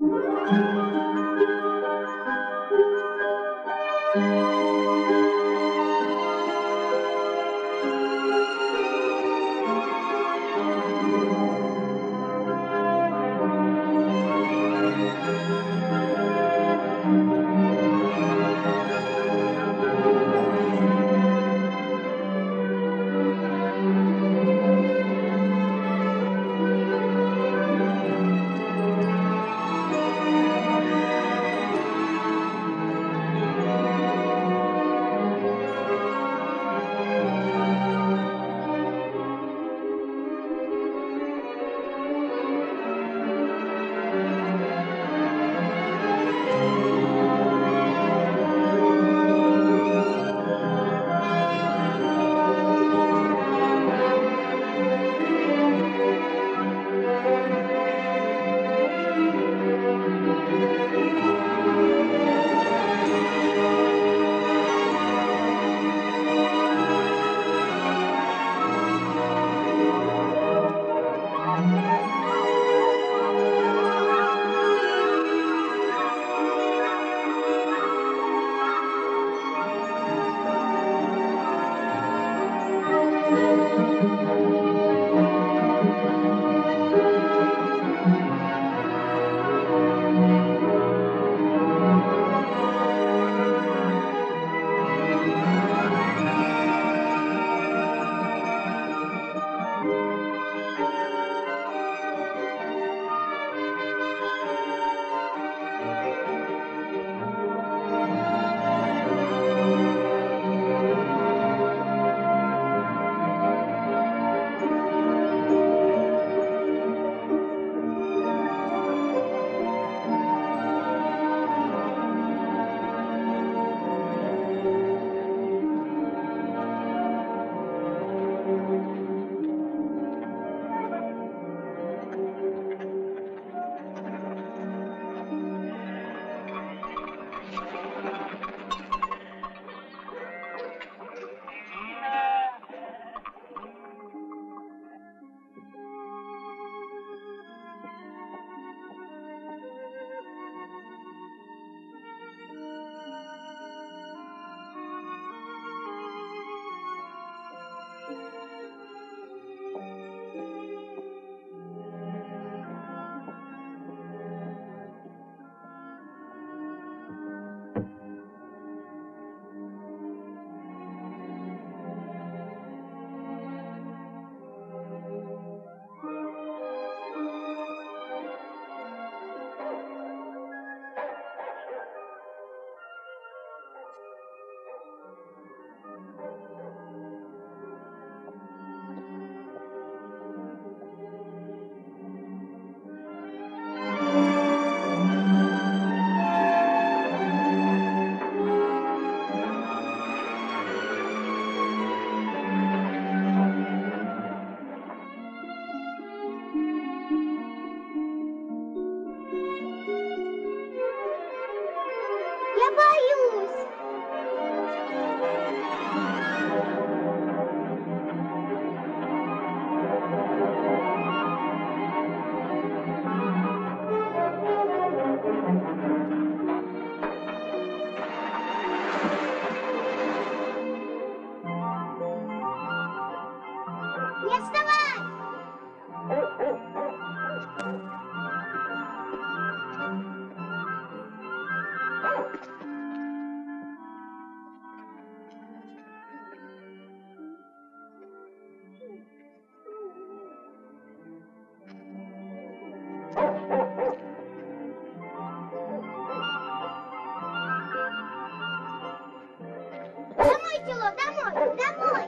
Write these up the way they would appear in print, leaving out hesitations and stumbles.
Село, домой, домой!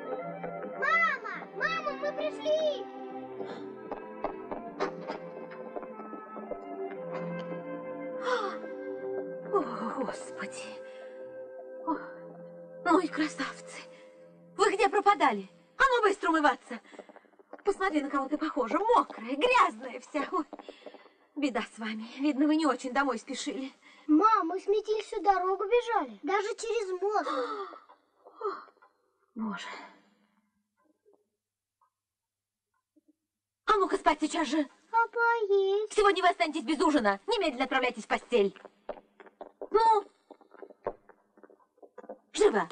Мама, мама, мы пришли! О, Господи! О, ну и красавцы! Вы где пропадали? А ну быстро умываться! Посмотри, на кого ты похожа. Мокрая, грязная вся. Ой, беда с вами. Видно, вы не очень домой спешили. Мам, мы с Метель всю дорогу бежали. Даже через мост. Боже. А ну-ка спать сейчас же. А поесть? Сегодня вы останетесь без ужина. Немедленно отправляйтесь в постель. Ну, живо.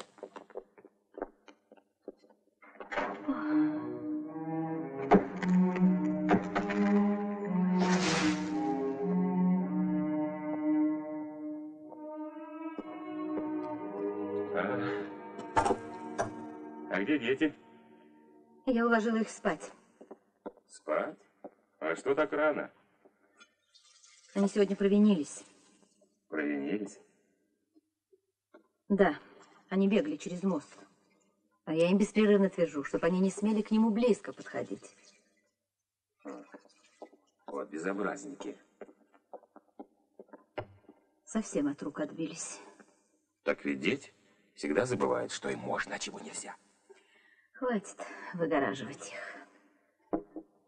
А где дети? Я уложила их спать. Спать? А что так рано? Они сегодня провинились. Провинились? Да, они бегали через мост. А я им беспрерывно твержу, чтобы они не смели к нему близко подходить. Вот безобразники. Совсем от рук отбились. Так ведь дети всегда забывают, что им можно, а чего нельзя. Хватит выгораживать их.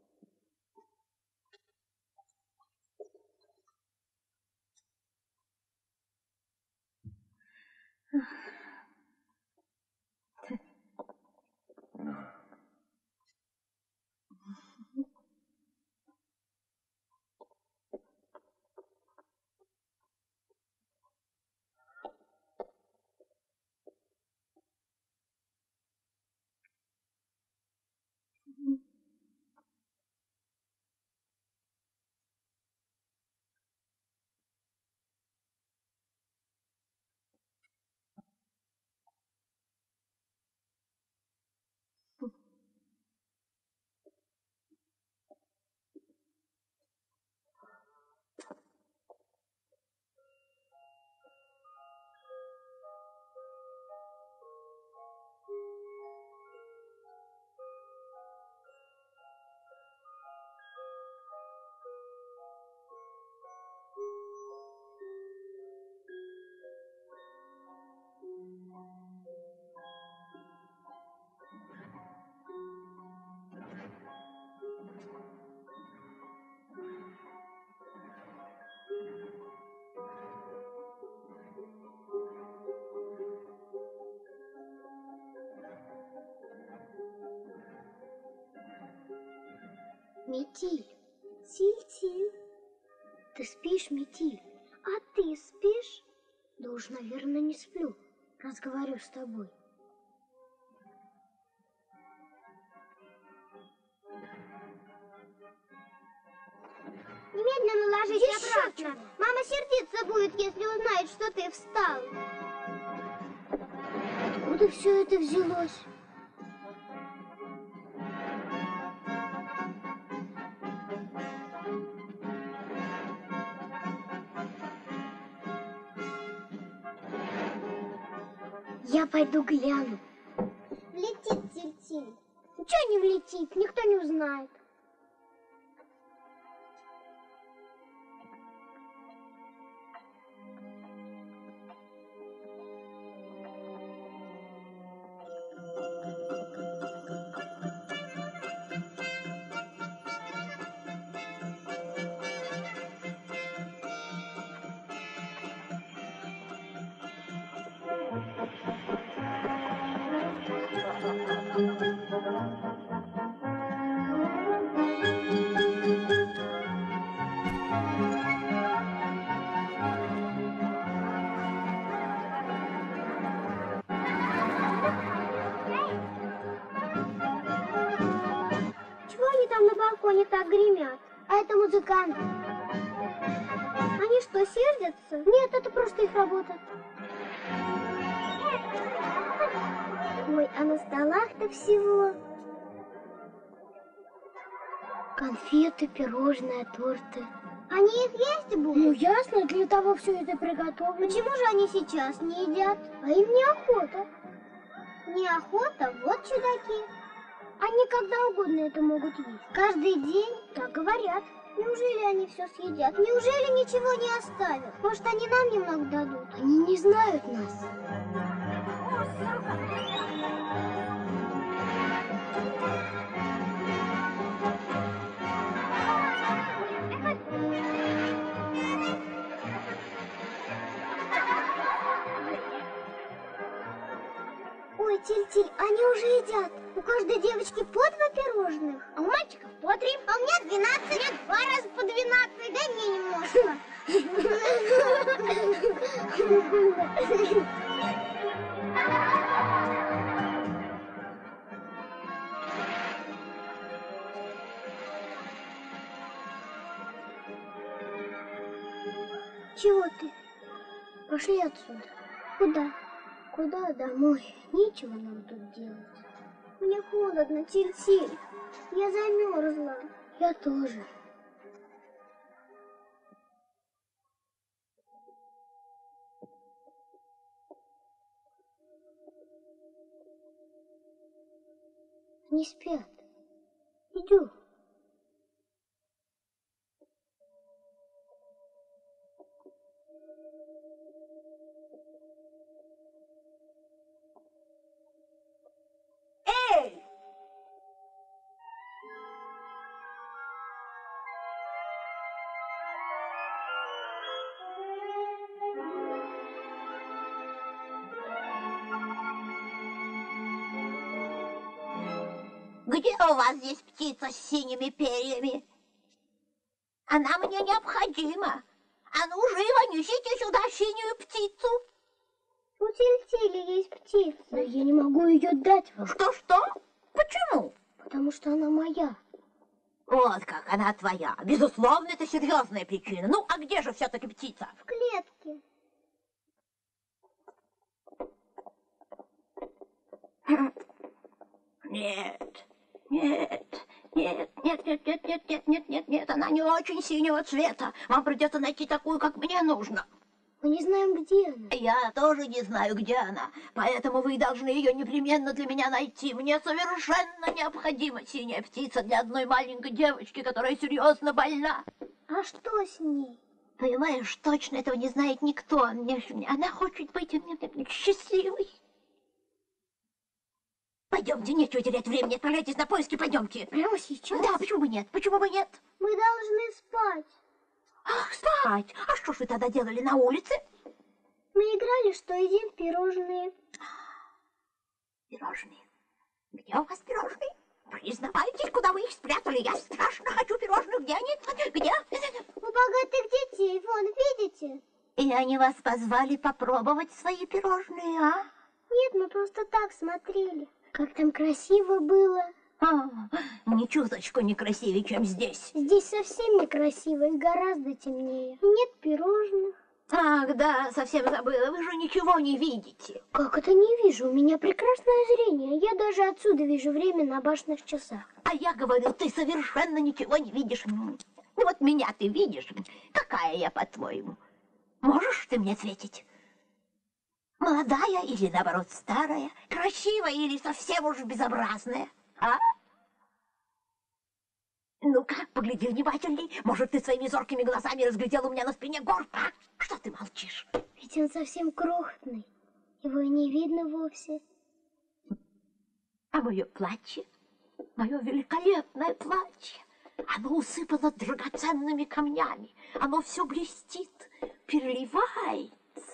Метиль, тиль-тиль. Ты спишь, Метиль? А ты спишь? Да уж, наверное, не сплю, раз говорю с тобой. Немедленно ложись обратно. Мама сердиться будет, если узнает, что ты встал. Откуда все это взялось? Я пойду гляну. Влетит тиль-тиль. Ничего не влетит, никто не узнает. Чего они там на балконе так гремят? А это музыканты. Они что, сердятся? Нет, это просто их работа. Ой, а на столах-то всего конфеты, пирожные, торты. Они их есть будут? Ну, ясно, для того все это приготовлено. Почему же они сейчас не едят? А им неохота. Неохота? Вот чудаки. Они когда угодно это могут есть. Каждый день так говорят. Неужели они все съедят? Неужели ничего не оставят? Может, они нам немного дадут? Они не знают нас. Ой, Тиль-Тиль, они уже едят. У каждой девочки по 2 пирожных. А у мальчиков по 3. А у меня 12. Нет, 2 раза по 12. Дай мне немножко. Чего ты? Пошли отсюда. Куда? Куда? Домой. Нечего нам тут делать. Мне холодно, Тиль-Тиль. Я замерзла. Я тоже. Не спят. Идем. Эй! Где у вас здесь птица с синими перьями? Она мне необходима. А ну, живо, несите сюда синюю птицу. У Тиль-Тиля есть птица. Но я не могу ее дать вам. Что? Почему? Потому что она моя. Вот как она твоя. Безусловно, это серьезная причина. Ну, а где же все-таки птица? В клетке. Нет, она не очень синего цвета. Вам придется найти такую, как мне нужно. Мы не знаем, где она. Я тоже не знаю, где она, поэтому вы должны ее непременно для меня найти. Мне совершенно необходима синяя птица для одной маленькой девочки, которая серьезно больна. А что с ней? Понимаешь, точно этого не знает никто. Она хочет быть счастливой. Пойдемте, нечего терять времени, отправляйтесь на поиски, пойдемте. Прямо сейчас? Да, почему бы нет? Почему бы нет? Мы должны спать. Ах, спать! А что ж вы тогда делали на улице? Мы играли, что едим пирожные. Пирожные? Где у вас пирожные? Признавайтесь, куда вы их спрятали. Я страшно хочу пирожных. Где они? Где? У богатых детей, вон, видите? И они вас позвали попробовать свои пирожные, а? Нет, мы просто так смотрели. Как там красиво было. Ни чуточку не красивее, чем здесь. Здесь совсем некрасиво и гораздо темнее. Нет пирожных. Ах, да, совсем забыла. Вы же ничего не видите. Как это не вижу? У меня прекрасное зрение. Я даже отсюда вижу время на башенных часах. А я говорю, ты совершенно ничего не видишь. Ну вот меня ты видишь. Какая я, по-твоему? Можешь ты мне ответить? Молодая или, наоборот, старая? Красивая или совсем уж безобразная? А? Ну-ка, погляди внимательней. Может, ты своими зоркими глазами разглядела у меня на спине горб, а? Что ты молчишь? Ведь он совсем крохотный. Его и не видно вовсе. А мое платье? Мое великолепное платье? Оно усыпано драгоценными камнями. Оно все блестит, переливается.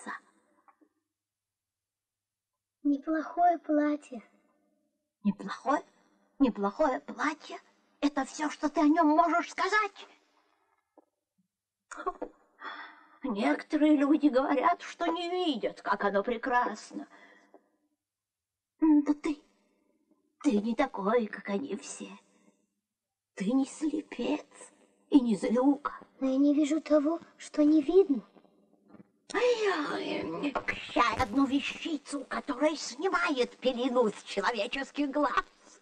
Неплохое платье. Неплохое? Неплохое платье? Это все, что ты о нем можешь сказать? Некоторые люди говорят, что не видят, как оно прекрасно. Да ты не такой, как они все. Ты не слепец и не злюка. Но я не вижу того, что не видно. Дай одну вещицу, которая снимает пелену с человеческих глаз.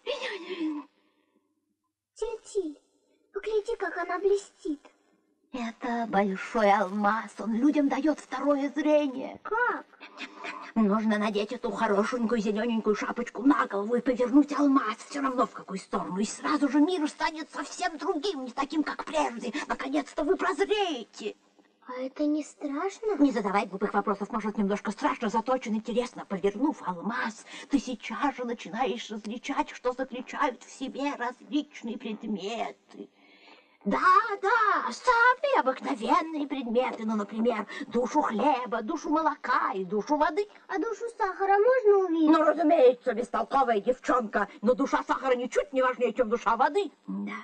Тиль-Тиль, погляди, как она блестит. Это большой алмаз, он людям дает второе зрение. Как? Нужно надеть эту хорошенькую зелененькую шапочку на голову и повернуть алмаз все равно в какую сторону. И сразу же мир станет совсем другим, не таким, как прежде. Наконец-то вы прозреете. А это не страшно? Не задавай глупых вопросов, может, немножко страшно, зато очень интересно. Повернув алмаз, ты сейчас же начинаешь различать, что заключают в себе различные предметы. Да, самые обыкновенные предметы, ну, например, душу хлеба, душу молока и душу воды. А душу сахара можно увидеть? Ну, разумеется, бестолковая девчонка, но душа сахара ничуть не важнее, чем душа воды. Да.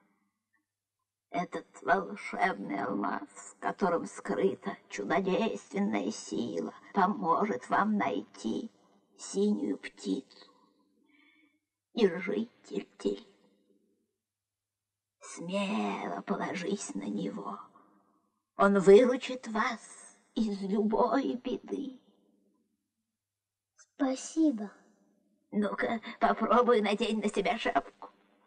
Этот волшебный алмаз, в котором скрыта чудодейственная сила, поможет вам найти синюю птицу. Держи, Тиль-Тиль. Смело положись на него. Он выручит вас из любой беды. Спасибо. Ну-ка, попробуй надень на себя шапку.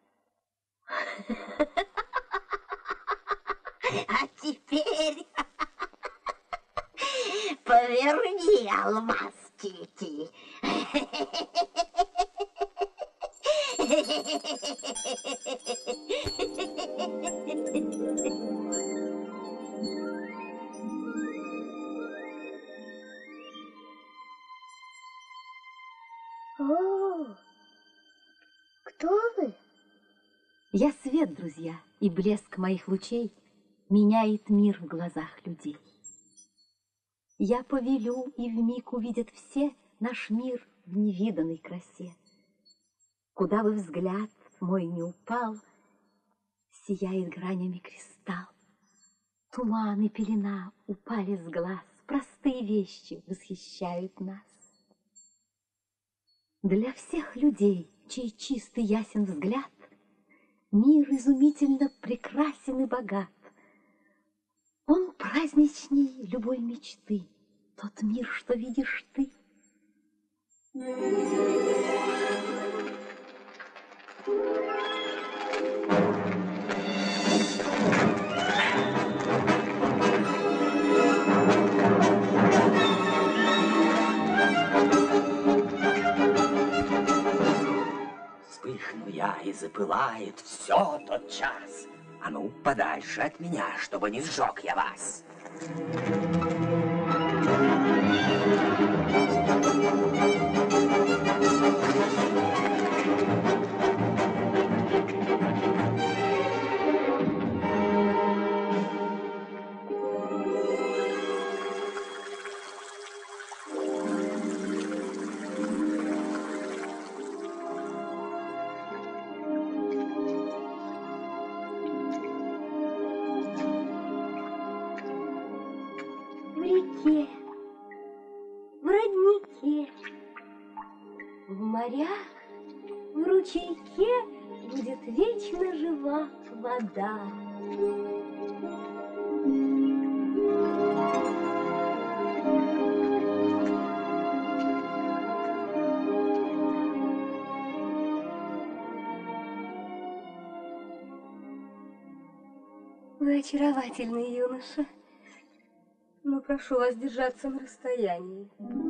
А теперь поверни алмаз, Тиль-Тиль. О, кто вы? Я свет, друзья, и блеск моих лучей меняет мир в глазах людей. Я повелю, и вмиг увидят все наш мир в невиданной красе. Куда бы взгляд мой не упал, сияет гранями кристалл. Туман и пелена упали с глаз, простые вещи восхищают нас. Для всех людей, чей чистый ясен взгляд, мир изумительно прекрасен и богат. Он праздничней любой мечты, тот мир, что видишь ты. Вспыхну я, и запылает все тот час. А ну, подальше от меня, чтобы не сжег я вас. В реке, в роднике, В морях, в ручейке будет вечно жива вода. Вы очаровательный юноша, но прошу вас держаться на расстоянии.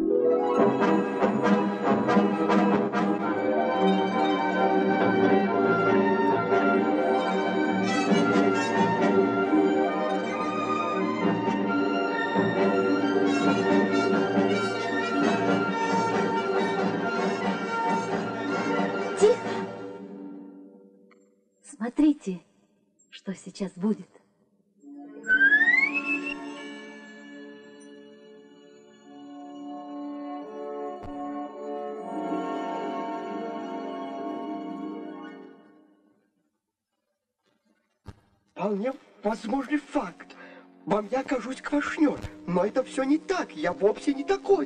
тихо. Смотрите, что сейчас будет. Вполне возможный факт. Вам я кажусь квашнёр, но это все не так. Я вовсе не такой.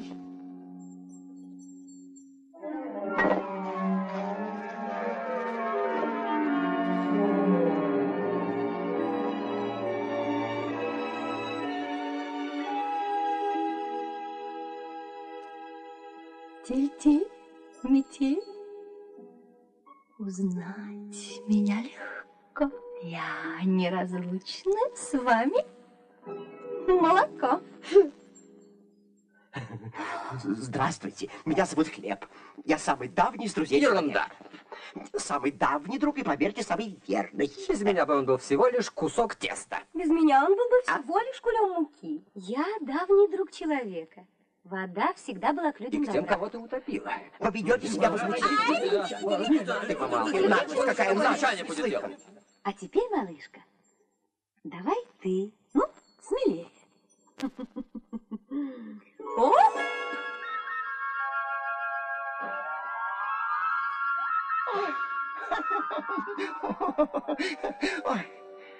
Тиль-тиль, метель, узнать меня легко. Я неразлучна с вами. Молоко. Здравствуйте, меня зовут Хлеб. Я самый давний из друзей. Ерунда. Самый давний друг и, поверьте, самый верный. Без меня бы он был всего лишь кусок теста. Без меня он был бы всего лишь кулем муки. Я давний друг человека. Вода всегда была к И людям к тем, добра. кого ты утопила. Вы ведете себя возмутительно. Ты помалкивай. Наглость какая Замечание будет делать. А теперь, малышка, давай ты, ну, смелее. О! Ой.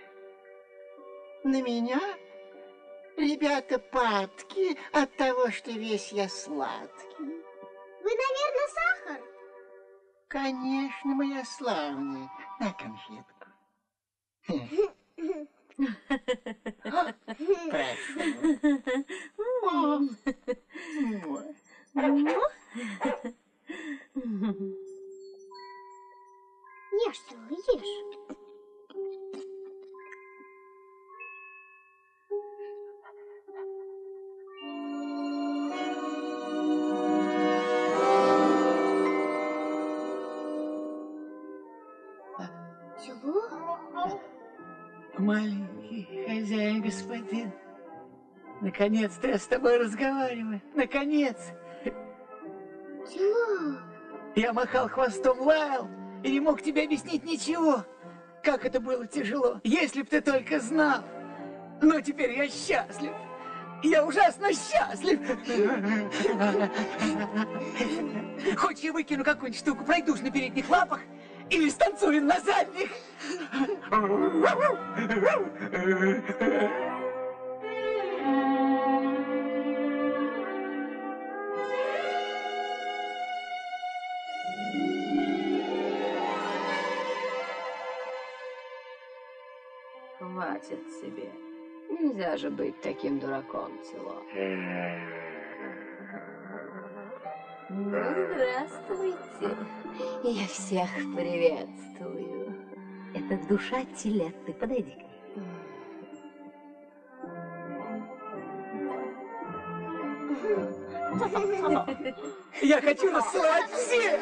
На меня ребята падки от того, что весь я сладкий. Вы, наверное, сахар? Конечно, моя славная. На конфетку. Прошу. Ешь, целый, ешь. Чего? Маленький хозяин, господин. Наконец-то я с тобой разговариваю. Наконец! Чего? Я махал хвостом, лаял и не мог тебе объяснить ничего. Как это было тяжело, если б ты только знал. Но теперь я счастлив. Я ужасно счастлив. Хочешь, я выкину какую-нибудь штуку, пройдусь на передних лапах или станцую на задних? Хватит тебе. Нельзя же быть таким дураком, Тило. Ну, здравствуйте. Я всех приветствую. Это душа Тилетты. Подойди к ней. Я хочу расцеловать всех!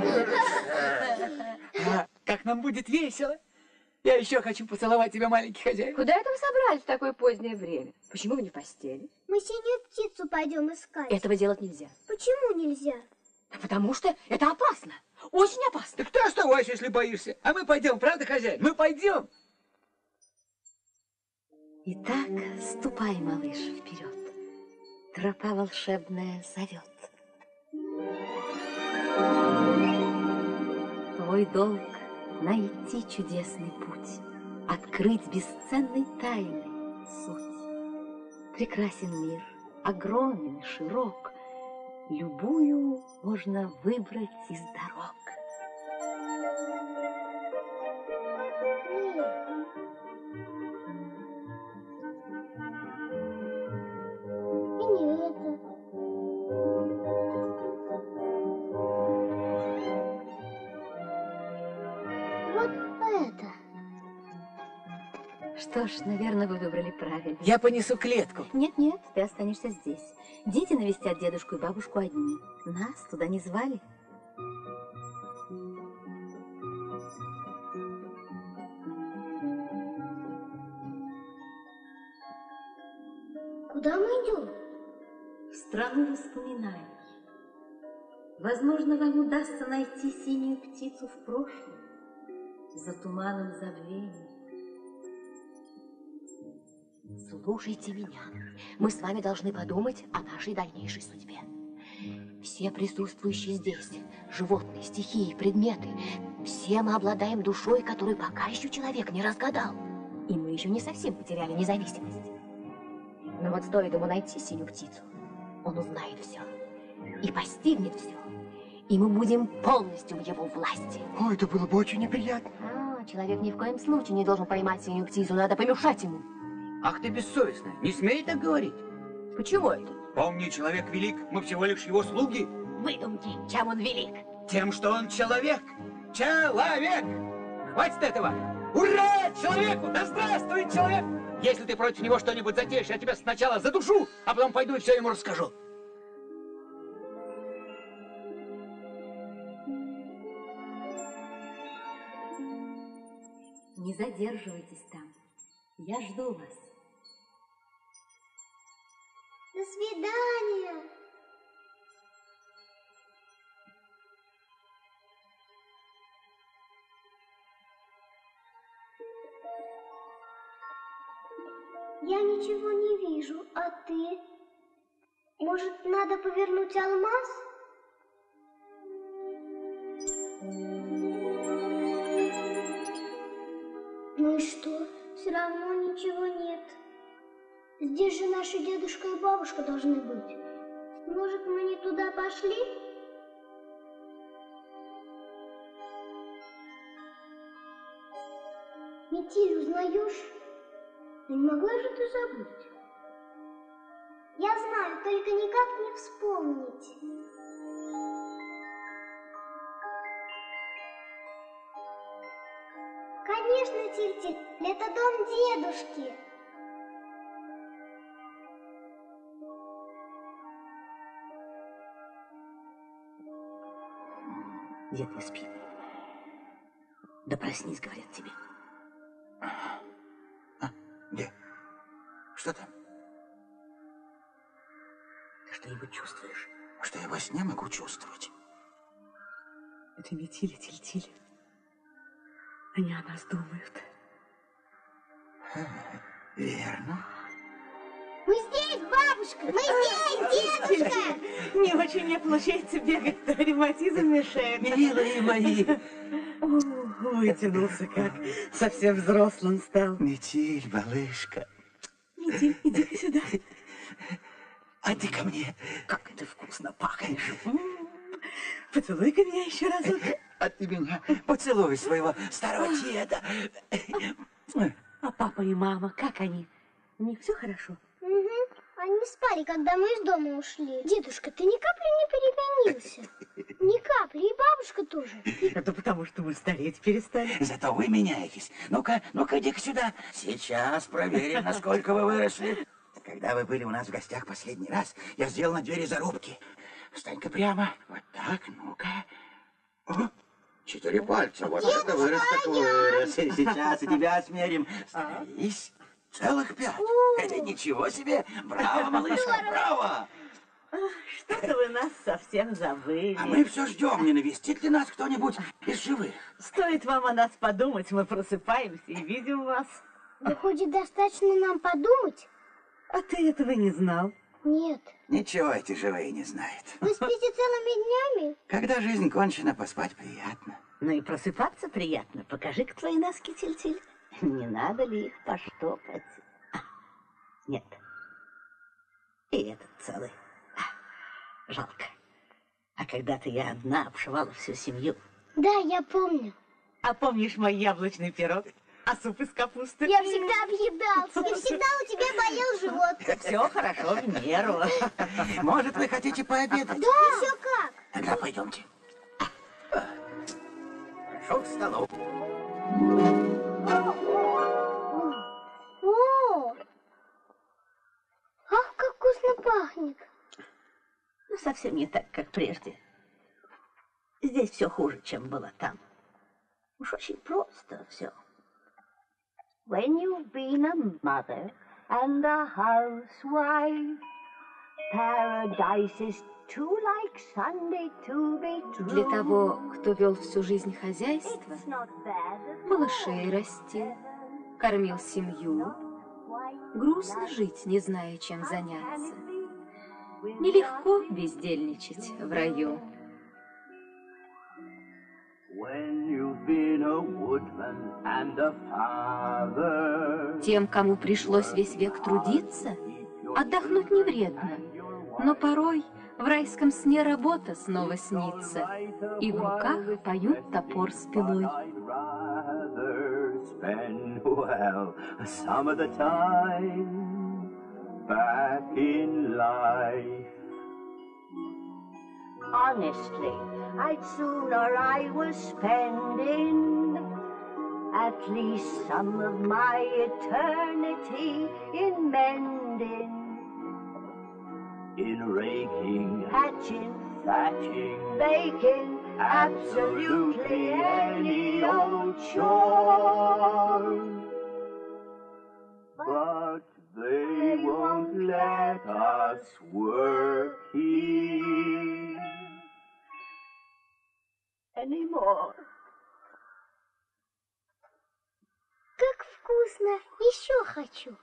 Как нам будет весело! Я еще хочу поцеловать тебя, маленький хозяин. Куда это вы собрались в такое позднее время? Почему вы не в постели? Мы синюю птицу пойдем искать. Этого делать нельзя. Почему нельзя? Потому что это опасно. Очень опасно. Так ты оставайся, если боишься. А мы пойдем, правда, хозяин? Мы пойдем. Итак, ступай, малыш, вперед. Тропа волшебная зовет. Твой долг — найти чудесный путь, открыть бесценной тайной суть. Прекрасен мир, огромен, широк, любую можно выбрать из дорог. И не это. Вот это. Что ж, наверное, вы выбрали правильно. Я понесу клетку. Нет, ты останешься здесь. Дети навестят дедушку и бабушку одни. Нас туда не звали. Куда мы идем? В страну воспоминаний. Возможно, вам удастся найти синюю птицу в прошлом, за туманом забвения. Слушайте меня. Мы с вами должны подумать о нашей дальнейшей судьбе. Все присутствующие здесь, животные, стихии, предметы, все мы обладаем душой, которую пока еще человек не разгадал. И мы еще не совсем потеряли независимость. Но вот стоит ему найти синюю птицу, он узнает все и постигнет все. И мы будем полностью в его власти. Ой, это было бы очень неприятно. Человек ни в коем случае не должен поймать синюю птицу, надо помешать ему. Ах ты бессовестная, не смей так говорить. Почему это? Помни, человек велик, мы всего лишь его слуги. Выдумки, чем он велик. Тем, что он человек. Человек! Хватит этого! Ура! Человеку! Да здравствует человек! Если ты против него что-нибудь затеешь, я тебя сначала задушу, а потом пойду и все ему расскажу. Не задерживайтесь там. Я жду вас. До свидания. Я ничего не вижу, а ты? Может, надо повернуть алмаз? Ну и что? Все равно ничего нет. Здесь же наши дедушка и бабушка должны быть. Может, мы не туда пошли? Метель, узнаешь? Не могла же ты забыть? Я знаю, только никак не вспомнить. Конечно, Тиль-Тиль, это дом дедушки. Дед, не спи. Да проснись, говорят тебе. Где? Что там? Ты что-нибудь чувствуешь? Что я во сне могу чувствовать? Это Метель и Тиль-Тиль. Они о нас думают. Верно. Мы здесь, бабушка! Мы здесь, дедушка! Не очень мне получается бегать, то ревматизм мешает. Милые мои! Вытянулся как, совсем взрослым стал. Метель, малышка. Метель, иди-ка сюда. А ты ко мне. Как это вкусно пахнешь. Поцелуй-ка меня еще разок. А ты меня поцелуй своего старого деда. А папа и мама, как они? У них все хорошо? Угу. Они спали, когда мы из дома ушли. Дедушка, ты ни капли не переменился. Ни капли. И бабушка тоже. Это потому, что мы стареть перестали. Зато вы меняетесь. Ну-ка, иди-ка сюда. Сейчас проверим, насколько вы выросли. Когда вы были у нас в гостях последний раз, я сделал на двери зарубки. Встань-ка прямо. Вот так, ну-ка. О, 4 пальца. Вот Дедушка, это вырос, так вырос. Сейчас и тебя осмерим. Становись. Целых 5. Это ничего себе. Браво, малышка, браво. Что-то вы нас совсем забыли. А мы все ждем, не навестит ли нас кто-нибудь из живых. Стоит вам о нас подумать, мы просыпаемся и видим вас. Выходит, достаточно нам подумать? А ты этого не знал? Нет. Ничего эти живые не знают. Вы спите целыми днями? Когда жизнь кончена, поспать приятно. Ну и просыпаться приятно. Покажи-ка твои носки, Тиль-Тиль. Не надо ли их поштопать? Нет. И этот целый. Жалко. А когда-то я одна обшивала всю семью. Да, я помню. А помнишь мой яблочный пирог? А суп из капусты? Я всегда объедался. И всегда у тебя болел живот. Все хорошо в меру. Может, вы хотите пообедать? Да, еще как. Тогда пойдемте. Прошу к столу. О! Ах, как вкусно пахнет. Ну, совсем не так, как прежде. Здесь все хуже, чем было там. Уж очень просто все. When you've been a mother and a housewife, paradise is too like Sunday to be true. Для того, кто вел всю жизнь хозяйство, It's not bad. малышей растил, кормил семью, грустно жить, не зная, чем заняться. Нелегко бездельничать в раю. Тем, кому пришлось весь век трудиться, отдохнуть не вредно, но порой в райском сне работа снова снится, и в руках поют топор с пилой. Honestly, I'd sooner I was spending at least some of my eternity in mending, in raking, hatching, thatching, baking, absolutely any old chore. But they won't let us work here anymore. Как вкусно. Еще хочу.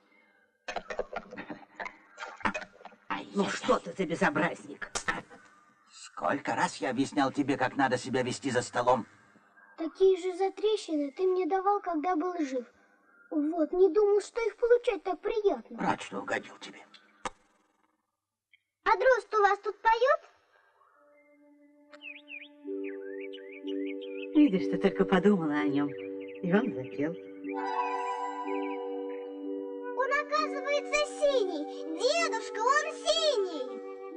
Ну что ты безобразник? Сколько раз я объяснял тебе, как надо себя вести за столом? Такие же затрещины ты мне давал, когда был жив. Вот, не думал, что их получать так приятно. Рад, что угодил тебе. А дрозд у вас тут поет? Видишь, ты только подумала о нем, и он запел. Он, оказывается, синий. Дедушка, он синий.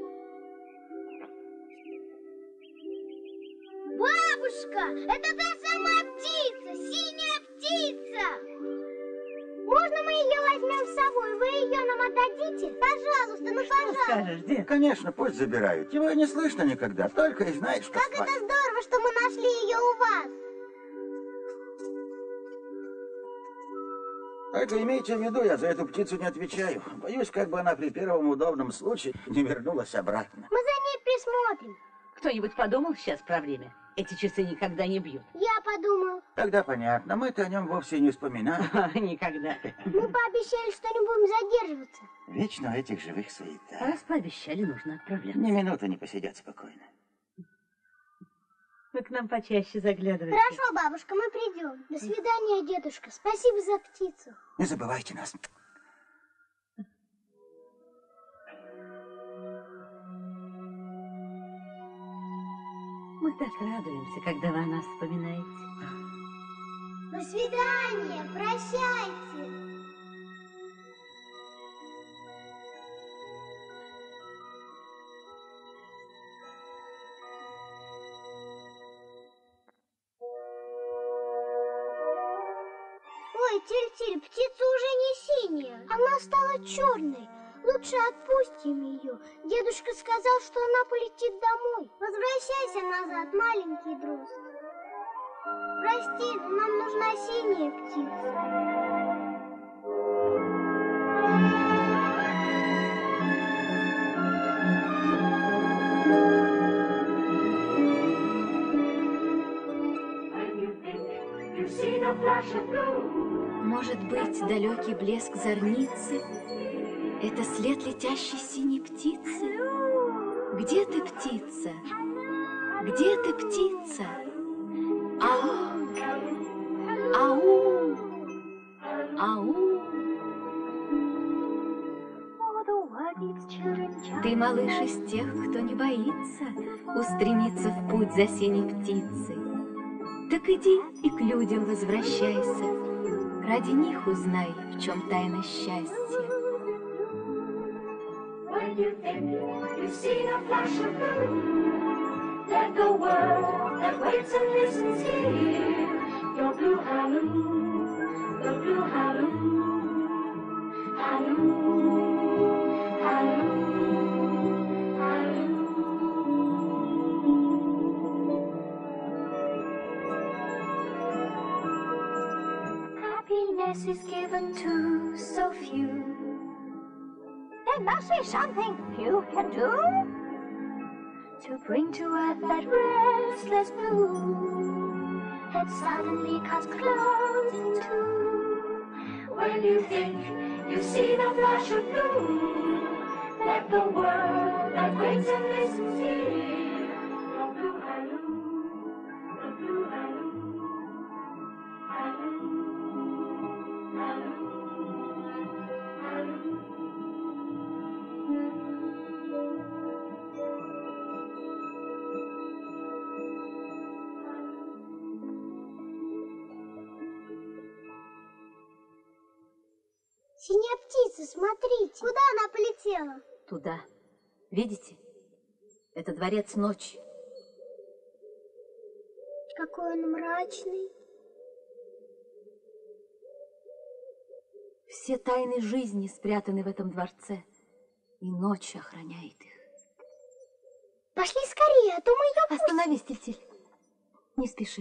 Бабушка, это та самая птица, синяя птица. Можно мы ее возьмем с собой? Вы ее нам отдадите? Пожалуйста, ну пожалуйста. Скажешь, дед? Конечно, пусть забирают. Его не слышно никогда, только и знает, что Как спать. это здорово, что мы нашли ее у вас. Только имейте в виду, я за эту птицу не отвечаю. Боюсь, как бы она при первом удобном случае не вернулась обратно. Мы за ней присмотрим. Кто-нибудь подумал сейчас про время? Эти часы никогда не бьют. Я подумал. Тогда понятно, мы-то о нем вовсе не вспоминаем. Никогда. Мы пообещали, что не будем задерживаться. Вечно у этих живых суета. Раз пообещали, нужно отправляться. Ни минуты не посидят спокойно. Вы к нам почаще заглядываете. Хорошо, бабушка, мы придем. До свидания, дедушка. Спасибо за птицу. Не забывайте нас. Мы так радуемся, когда вы о нас вспоминаете. До свидания. Прощайте. Ой, Тиль-Тиль, птица уже не синяя. Она стала черной. Лучше отпустим ее. Дедушка сказал, что она полетит домой. Возвращайся назад, маленький дрозд. Прости, но нам нужна синяя птица. Может быть, далекий блеск зорницы — это след летящей синей птицы? Где ты, птица? Где ты, птица? Ау! Ау! Ау! Ты, малыш, из тех, кто не боится устремиться в путь за синей птицей. Так иди и к людям возвращайся. Ради них узнай, в чем тайна счастья. Happiness is given to so few. There must be something you can do to bring to earth that restless blue that suddenly cuts clouds in two. When you think you see the flash of blue, let the world that waits and listens hear. The blue halloo, the blue halloo, halloo. Синяя птица, смотрите, куда она полетела? Туда. Видите? Это дворец ночи. Какой он мрачный. Все тайны жизни спрятаны в этом дворце, и ночь охраняет их. Пошли скорее, а то мы ее... Остановись, Тиль-Тиль. Не спеши.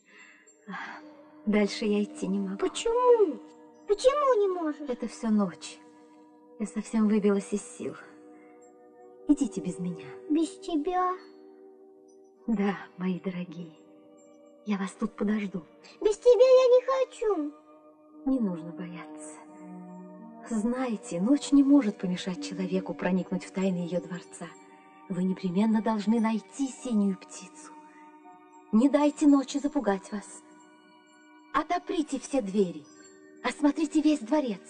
Дальше я идти не могу. Почему? Почему не можешь? Это все ночь. Я совсем выбилась из сил. Идите без меня. Без тебя? Да, мои дорогие. Я вас тут подожду. Без тебя я не хочу. Не нужно бояться. Знаете, ночь не может помешать человеку проникнуть в тайны ее дворца. Вы непременно должны найти синюю птицу. Не дайте ночи запугать вас. Отоприте все двери. Осмотрите весь дворец.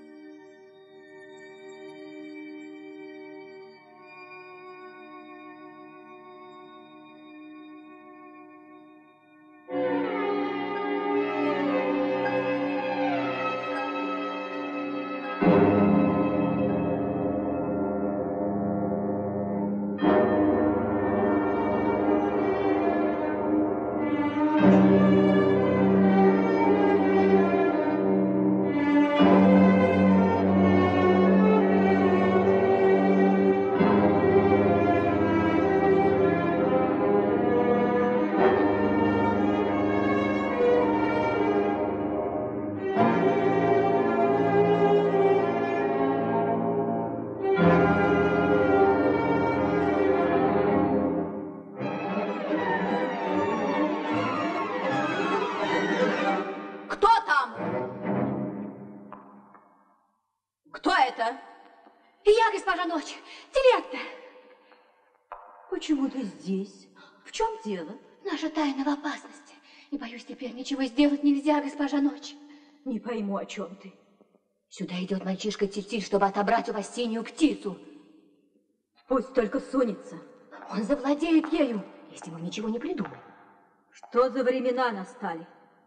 Я, госпожа Ночь, директор. Почему ты здесь? В чем дело? Наша тайна в опасности. И боюсь, теперь ничего сделать нельзя, госпожа Ночь. Не пойму, о чем ты. Сюда идет мальчишка Тильтиль, чтобы отобрать у вас синюю птицу. Пусть только сунется. Он завладеет ею, если мы ничего не придумаем. Что за времена настали?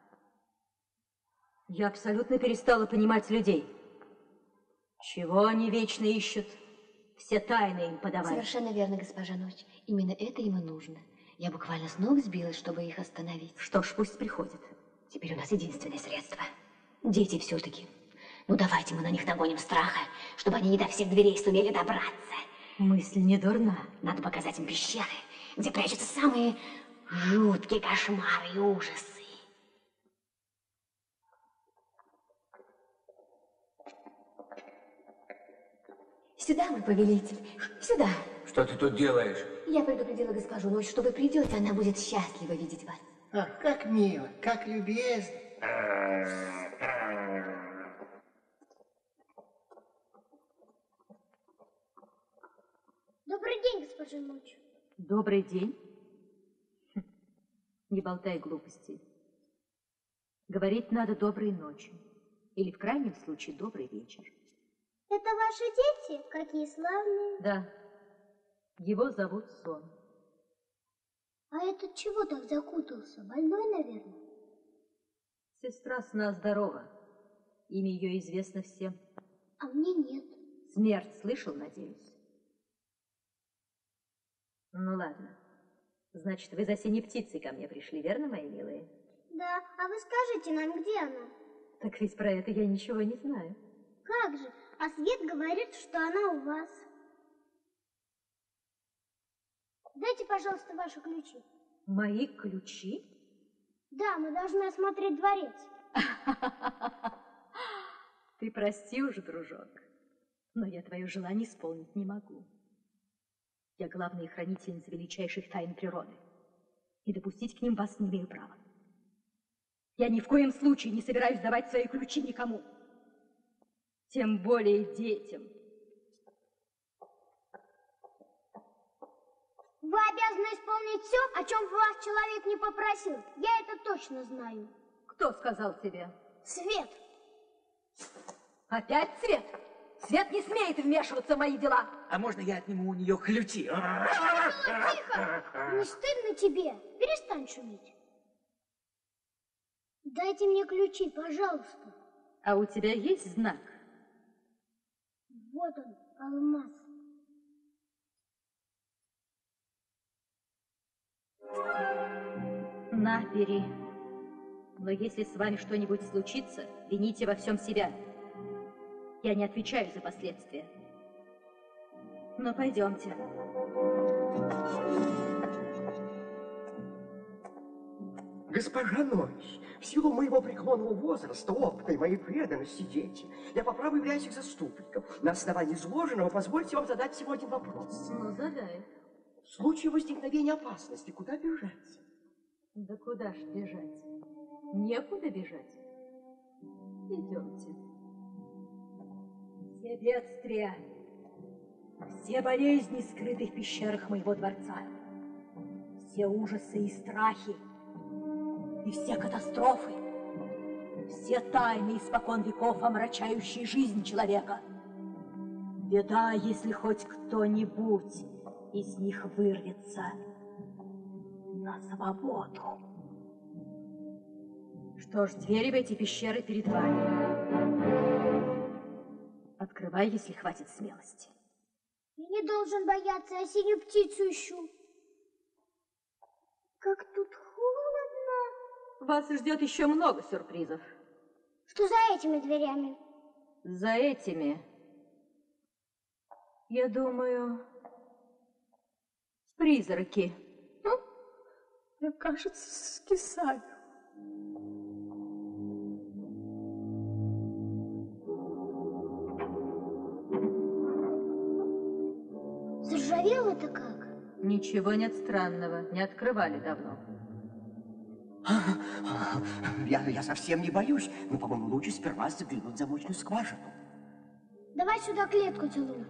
Я абсолютно перестала понимать людей. Чего они вечно ищут? Все тайны им подавать. Совершенно верно, госпожа Ночь. Именно это им и нужно. Я буквально с ног сбилась, чтобы их остановить. Что ж, пусть приходят. Теперь у нас единственное средство. Дети все-таки. Ну, давайте мы на них нагоним страха, чтобы они не до всех дверей сумели добраться. Мысль не дурна. Надо показать им пещеры, где прячутся самые жуткие кошмары и ужасы. Сюда, мой повелитель, сюда. Что ты тут делаешь? Я предупредила госпожу Ночь, что вы придете, она будет счастлива видеть вас. Ах, как мило, как любезно. Добрый день, госпожа Ночь. Добрый день. Не болтай глупостей. Говорить надо доброй ночи. Или в крайнем случае добрый вечер. Это ваши дети? Какие славные. Да. Его зовут Сон. А этот чего так закутался? Больной, наверное? Сестра сна здорова. Имя ее известно всем. А мне нет. Смерть слышал, надеюсь? Ну ладно. Значит, вы за синей птицей ко мне пришли, верно, мои милые? Да, а вы скажите нам, где она? Так ведь про это я ничего не знаю. Как же? А Свет говорит, что она у вас. Дайте, пожалуйста, ваши ключи. Мои ключи? Да, мы должны осмотреть дворец. Ты прости уж, дружок, но я твое желание исполнить не могу. Я главная хранительница величайших тайн природы, и допустить к ним вас не имею права. Я ни в коем случае не собираюсь давать свои ключи никому, тем более детям. Вы обязаны исполнить все, о чем вас человек не попросил. Я это точно знаю. Кто сказал тебе? Свет. Опять Свет? Свет не смеет вмешиваться в мои дела. А можно я отниму у нее ключи? Тихо! Не стыдно тебе? Перестань шуметь. Дайте мне ключи, пожалуйста. А у тебя есть знак? Вот он, алмаз. На, бери. Но если с вами что-нибудь случится, вините во всем себя. Я не отвечаю за последствия. Но пойдемте. Госпожа Ночь, в силу моего преклонного возраста, опыта и моей преданности дети, я по праву являюсь их заступником. На основании изложенного позвольте вам задать всего один вопрос. Ну, задай. В случае возникновения опасности, куда бежать? Да куда ж бежать? Некуда бежать. Идемте. Все бедствия, все болезни скрыты в пещерах моего дворца. Все ужасы и страхи, и все катастрофы, все тайны испокон веков, омрачающие жизнь человека. Беда, если хоть кто-нибудь из них вырвется на свободу. Что ж, двери в эти пещеры перед вами. Открывай, если хватит смелости. Я не должен бояться, я синюю птицу ищу. Как тут холодно. Вас ждет еще много сюрпризов. Что за этими дверями? За этими, я думаю, призраки. Я, кажется, скисаю. Заржавело-то как? Ничего нет странного, не открывали давно. Я совсем не боюсь, но, по-моему, лучше сперва заглянуть в замочную скважину. Давай сюда клетку целую.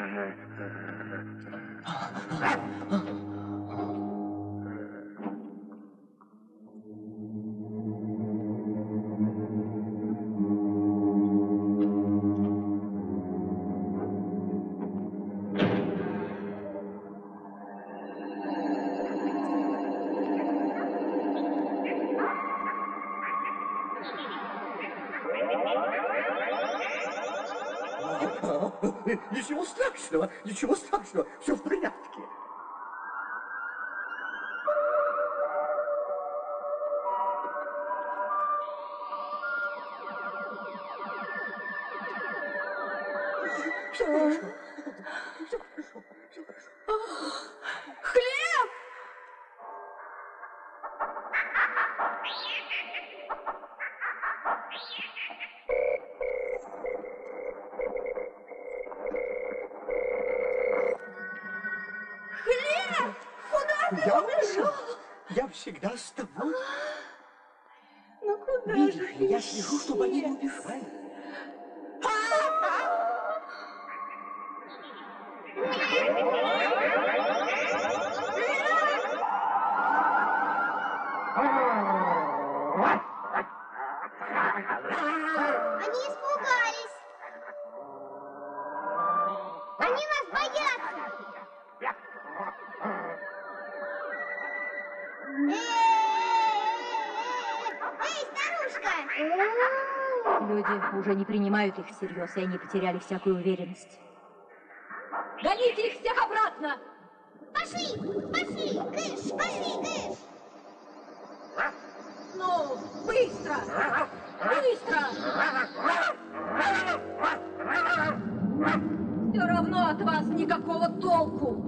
Ничего страшного, все в порядке. Все хорошо, все хорошо, все хорошо. Хлеб! Я всегда с тобой. Ну куда Видишь же ли, я слежу, чтобы они не убежали. Они испугались. Они нас боятся. Эй, старушка! Люди уже не принимают их всерьез, и они потеряли всякую уверенность. Гоните их всех обратно! Пошли! Пошли! Кыш! Пошли, кыш! Ну, быстро! Быстро! Все равно от вас никакого толку!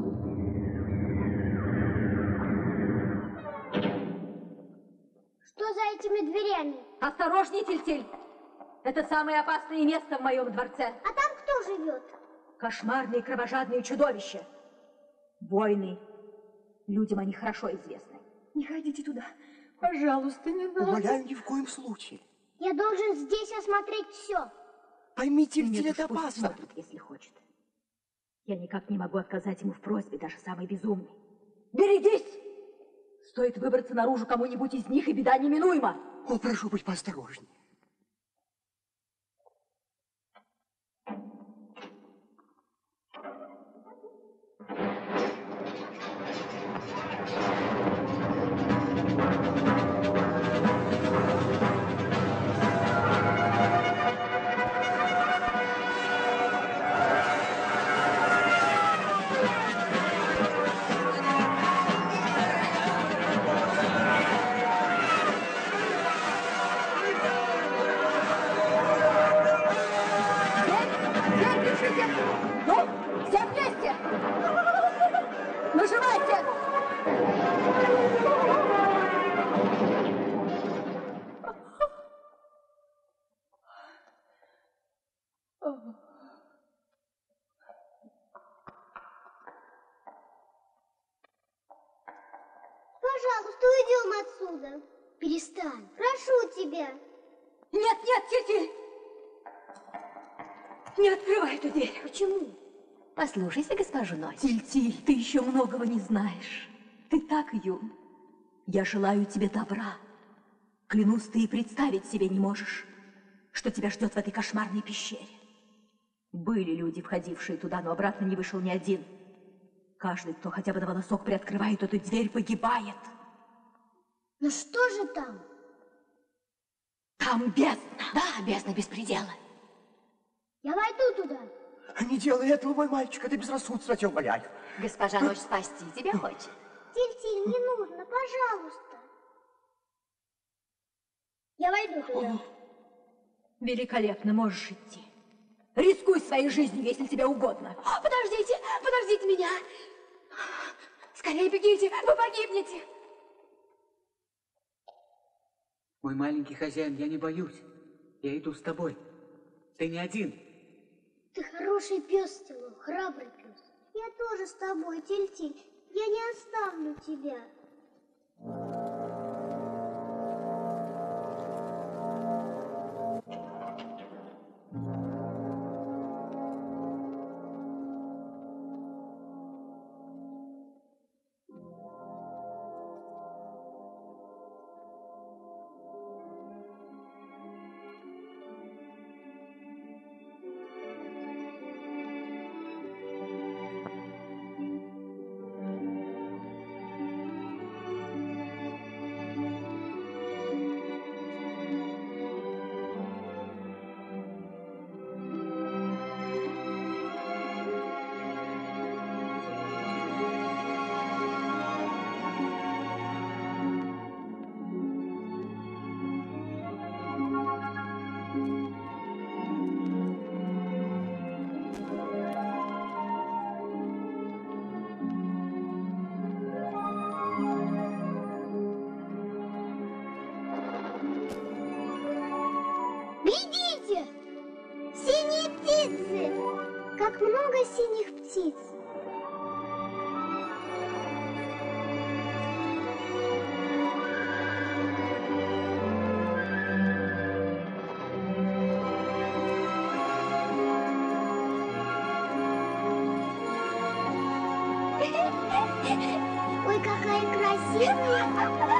Что за этими дверями? Осторожней, Тильтиль! Это самое опасное место в моем дворце. А там кто живет? Кошмарные кровожадные чудовища. Войны. Людям они хорошо известны. Не ходите туда. Пожалуйста, не надо. Умоляю, ни в коем случае. Я должен здесь осмотреть все. Поймите, Нет, это уж пусть опасно. смотрит, если хочет. Я никак не могу отказать ему в просьбе, даже самой безумной. Берегись! Стоит выбраться наружу кому-нибудь из них, и беда неминуема. О, прошу быть поосторожнее. Ну, все вместе! Нажимайте! Пожалуйста, уйдем отсюда. Перестань. Прошу тебя. Нет, нет, Тильтиль! Не открывай эту дверь. Почему? Послушайся, госпожу Ночь. Тильтиль, ты еще многого не знаешь. Ты так юн. Я желаю тебе добра. Клянусь, ты и представить себе не можешь, что тебя ждет в этой кошмарной пещере. Были люди, входившие туда, но обратно не вышел ни один. Каждый, кто хотя бы на волосок приоткрывает эту дверь, погибает. Ну что же там? Там бездна. Да, бездна беспредела. Я войду туда. Не делай этого, мой мальчик, это безрассудство, я тебя умоляю. Госпожа Ночь спасти тебя хочет. Тиль-Тиль, не нужно, пожалуйста. Я войду туда. Великолепно, можешь идти. Рискуй своей жизнью, если тебе угодно. Подождите, подождите меня. Скорее бегите, вы погибнете. Мой маленький хозяин, я не боюсь. Я иду с тобой. Ты не один. Ты хороший пес, Стело, храбрый пес. Я тоже с тобой, Тиль-Тиль. Я не оставлю тебя. Глядите! Синие птицы! Как много синих птиц! Ой, какая красивая!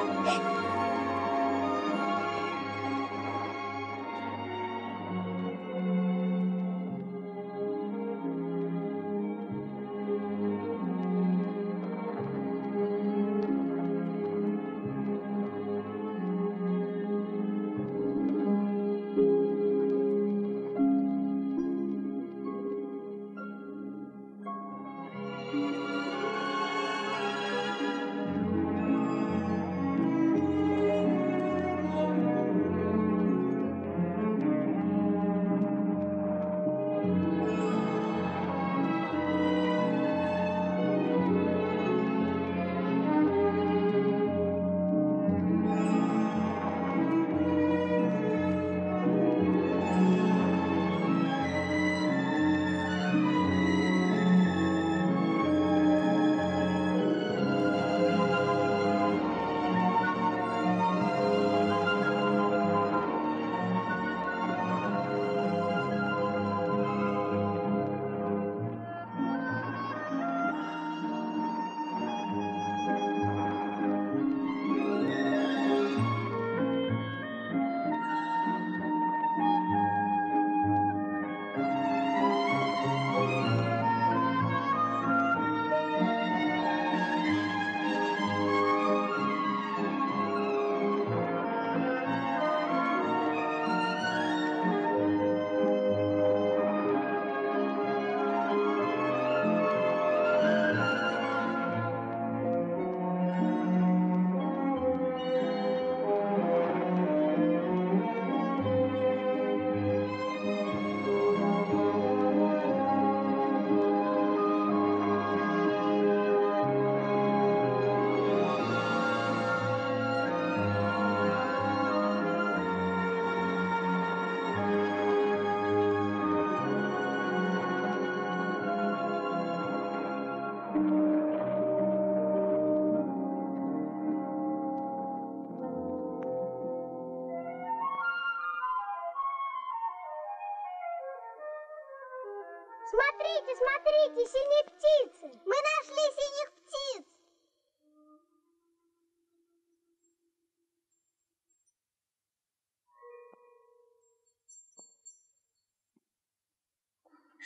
Смотрите, смотрите, синие птицы! Мы нашли синих птиц!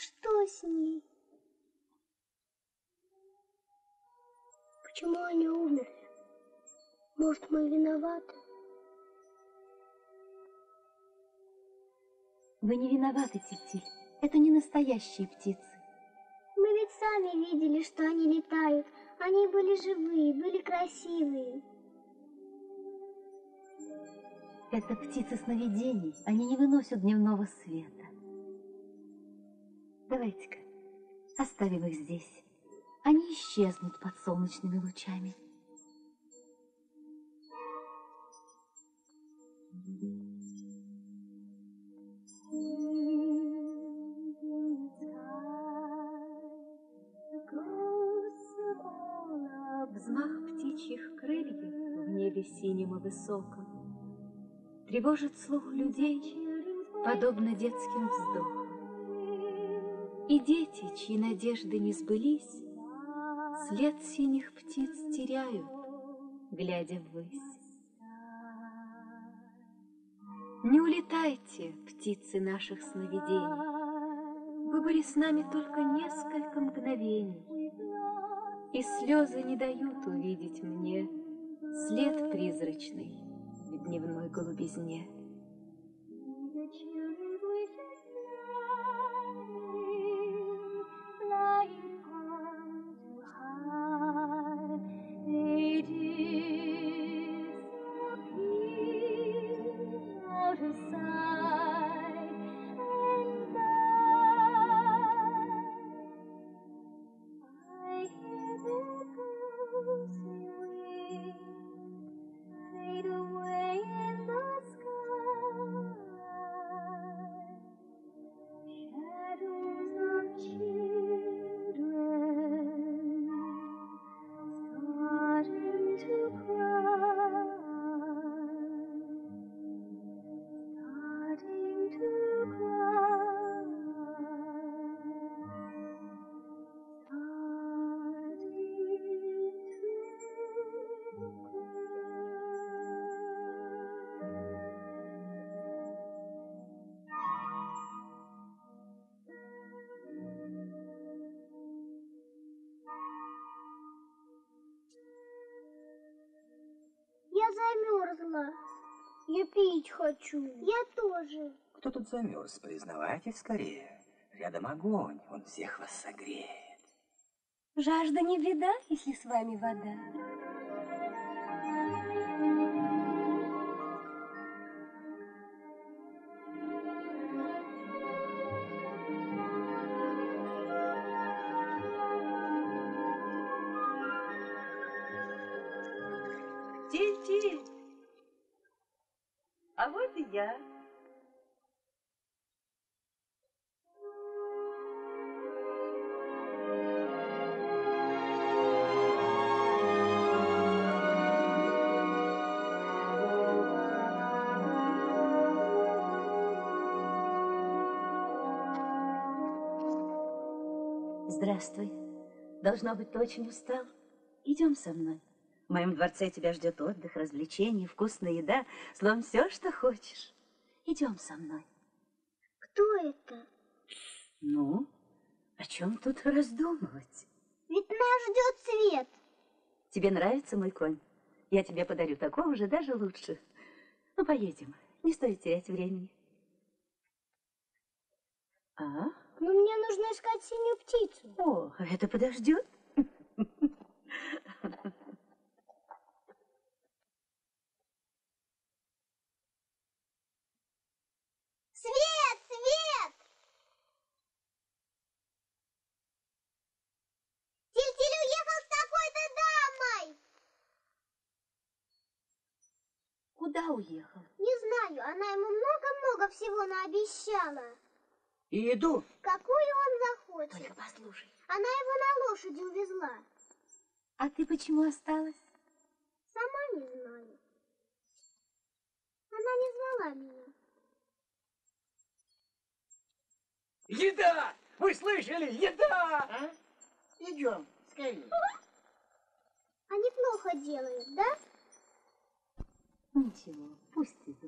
Что с ней? Почему они умерли? Может, мы виноваты? Вы не виноваты, Тиль-Тиль. Это не настоящие птицы. Мы ведь сами видели, что они летают. Они были живые, были красивые. Это птицы сновидений. Они не выносят дневного света. Давайте-ка оставим их здесь. Они исчезнут под солнечными лучами. Взмах птичьих крыльев в небе синем и высоком тревожит слух людей, подобно детским вздохам. И дети, чьи надежды не сбылись, след синих птиц теряют, глядя ввысь. Не улетайте, птицы наших сновидений. Вы были с нами только несколько мгновений, и слезы не дают увидеть мне след призрачный в дневной голубизне. Я замерзла. Я пить хочу. Я тоже. Кто тут замерз? Признавайтесь скорее. Рядом огонь, он всех вас согреет. Жажда не беда, если с вами вода. Тиль-Тиль, а вот и я. Здравствуй. Должно быть, ты очень устал. Идем со мной. В моем дворце тебя ждет отдых, развлечения, вкусная еда. Словом, все, что хочешь. Идем со мной. Кто это? Ну, о чем тут раздумывать? Ведь нас ждет свет. Тебе нравится мой конь? Я тебе подарю такого же, даже лучше. Ну, поедем. Не стоит терять времени. А? Но мне нужно искать синюю птицу. О, это подождет. Свет! Свет! Тиль-Тиль уехал с какой-то дамой. Куда уехал? Не знаю, она ему много-много всего наобещала. Иду. Какую он захочет. Только послушай. Она его на лошади увезла. А ты почему осталась? Сама не знаю. Она не звала меня. Еда! Вы слышали? Еда! А? Идем, скорее. Они плохо делают, да? Ничего, пусть идут.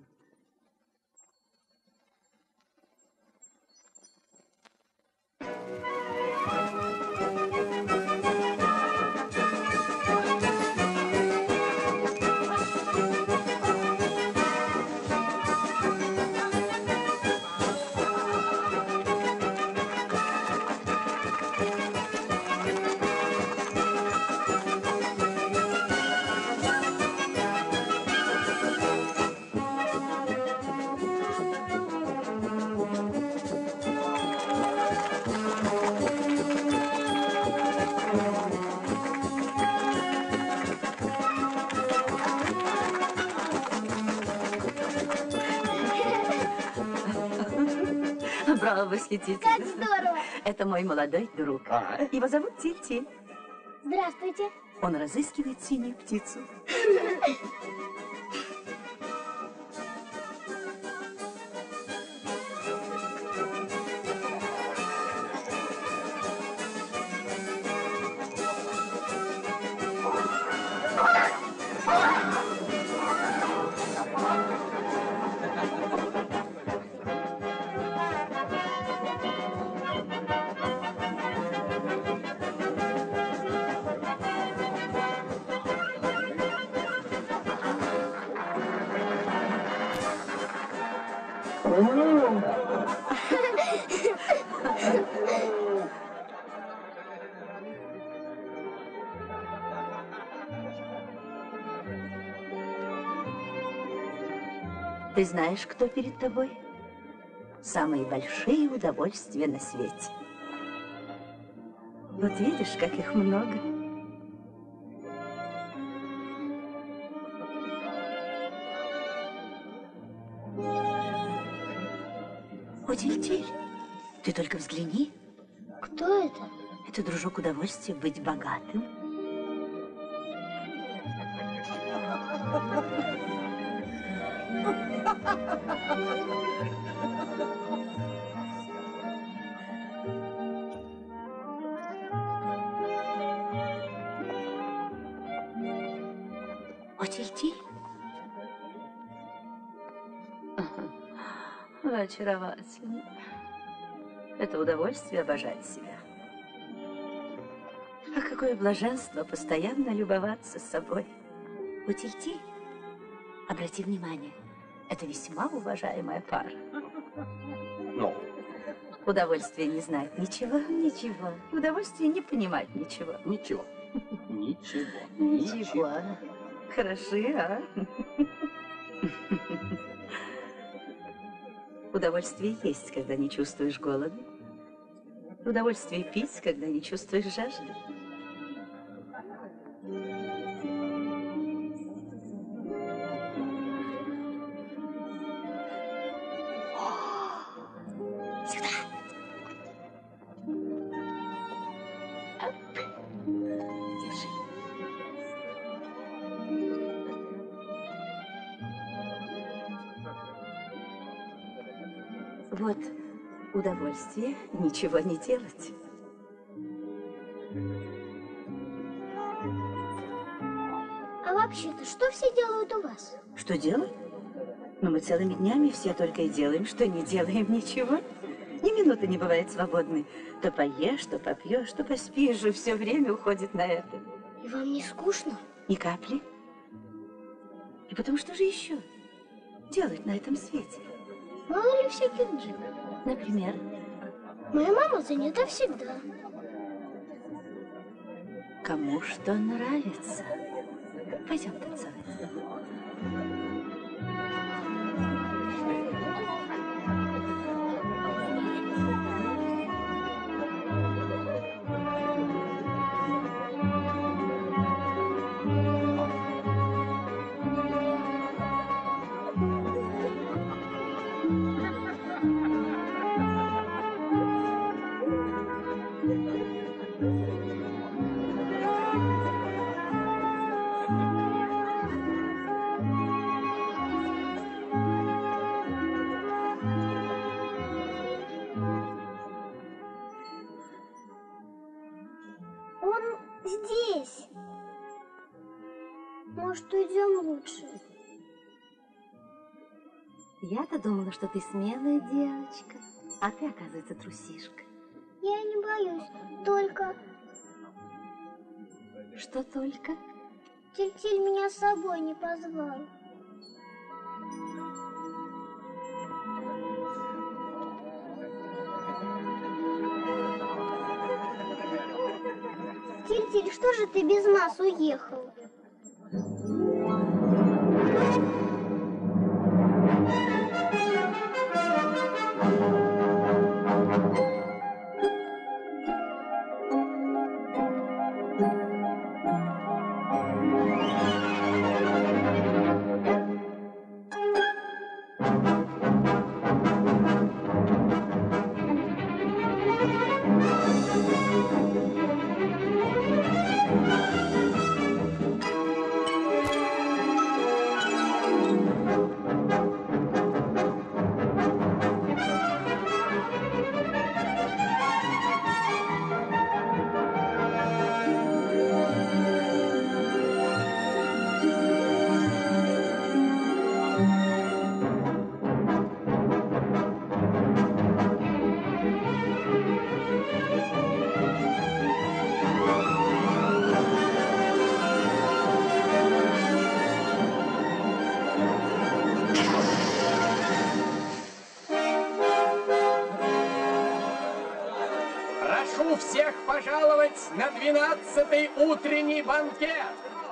Браво, восхитительно. Как здорово! Это мой молодой друг. Его зовут Тиль-Тиль. Здравствуйте. Он разыскивает синюю птицу. Ты знаешь, кто перед тобой? Самые большие удовольствия на свете. Вот видишь, как их много. О, Тиль-Тиль, ты только взгляни. Кто это? Это дружок удовольствия быть богатым. О, Тиль-Тиль. Вы очаровательны. Это удовольствие обожать себя. А какое блаженство постоянно любоваться собой. У Тиль-Тиль, обрати внимание, это весьма уважаемая пара. Ну? Удовольствие не знает ничего. Ничего. Удовольствие не понимает ничего. Ничего. Ничего. Ничего. Хороши, а? Удовольствие есть, когда не чувствуешь голода. Удовольствие пить, когда не чувствуешь жажды. Вот удовольствие ничего не делать. А вообще-то, что все делают у вас? Что делать? Ну, мы целыми днями все только и делаем, что не делаем ничего. Ни минуты не бывает свободной. То поешь, то попьешь, то поспишь, же все время уходит на это. И вам не скучно? Ни капли. И потому что же еще делать на этом свете? Мало ли всяких дел. Например? Моя мама занята всегда. Кому что нравится. Пойдем танцевать. Здесь. Может, уйдем лучше? Я-то думала, что ты смелая девочка, а ты, оказывается, трусишка. Я не боюсь, только... Что только? Тиль-Тиль меня с собой не позвал. Тиль-Тиль, что же ты без нас уехал? пожаловать на 12-й утренний банкет!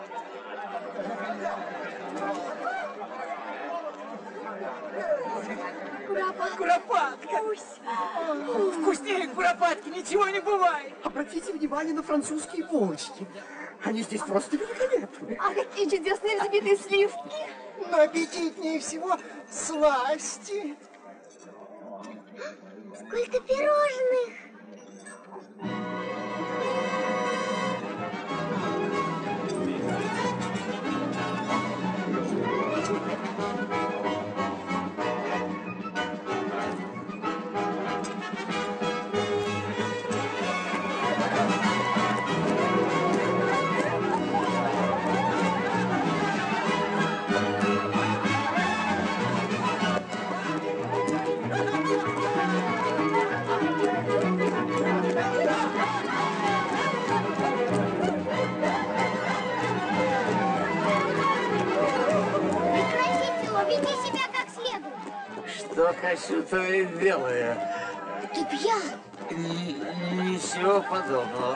Куропатка! Вкуснее куропатки ничего не бывает! Обратите внимание на французские булочки. Они здесь просто великолепны. А какие чудесные взбитые сливки! Но аппетитнее всего сласти. Сколько пирожных! Что хочу, то и делаю. Ты пьян? Ничего подобного.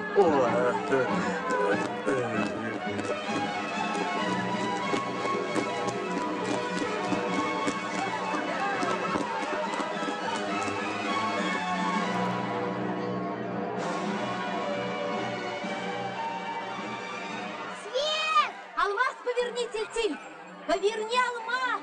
Свет! Алмаз, поверни тильтиль! Поверни алмаз!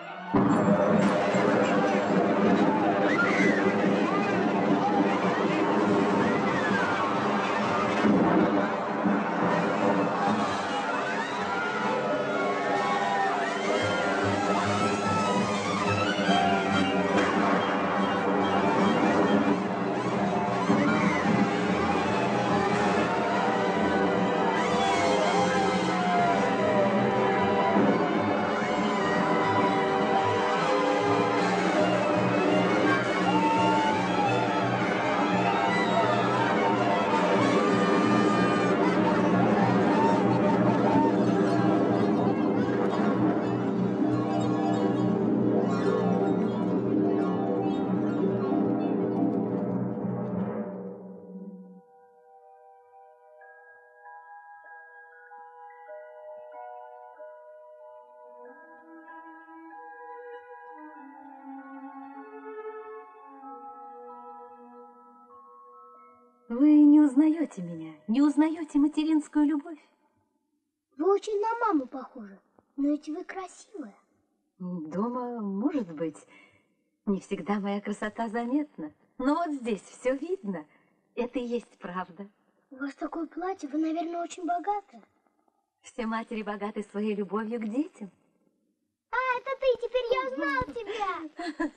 Вы не узнаете меня, не узнаете материнскую любовь. Вы очень на маму похожи, но ведь вы красивая. Дома, может быть, не всегда моя красота заметна, но вот здесь все видно. Это и есть правда. У вас такое платье, вы, наверное, очень богатая. Все матери богаты своей любовью к детям. А, это ты, теперь я узнал тебя.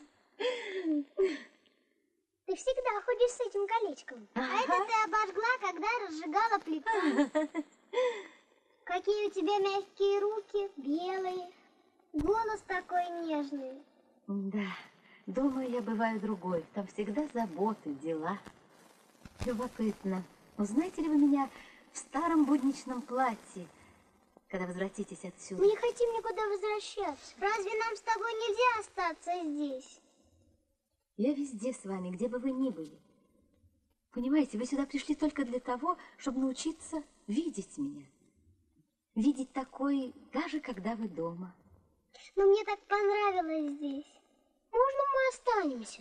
Ты всегда ходишь с этим колечком. А это ты обожгла, когда разжигала плиту. Какие у тебя мягкие руки, белые. Голос такой нежный. Да, дома я бываю другой. Там всегда заботы, дела. Любопытно. Узнаете ли вы меня в старом будничном платье, когда возвратитесь отсюда? Мы не хотим никуда возвращаться. Разве нам с тобой нельзя остаться здесь? Я везде с вами, где бы вы ни были. Понимаете, вы сюда пришли только для того, чтобы научиться видеть меня. Видеть такой, даже когда вы дома. Но мне так понравилось здесь. Можно мы останемся?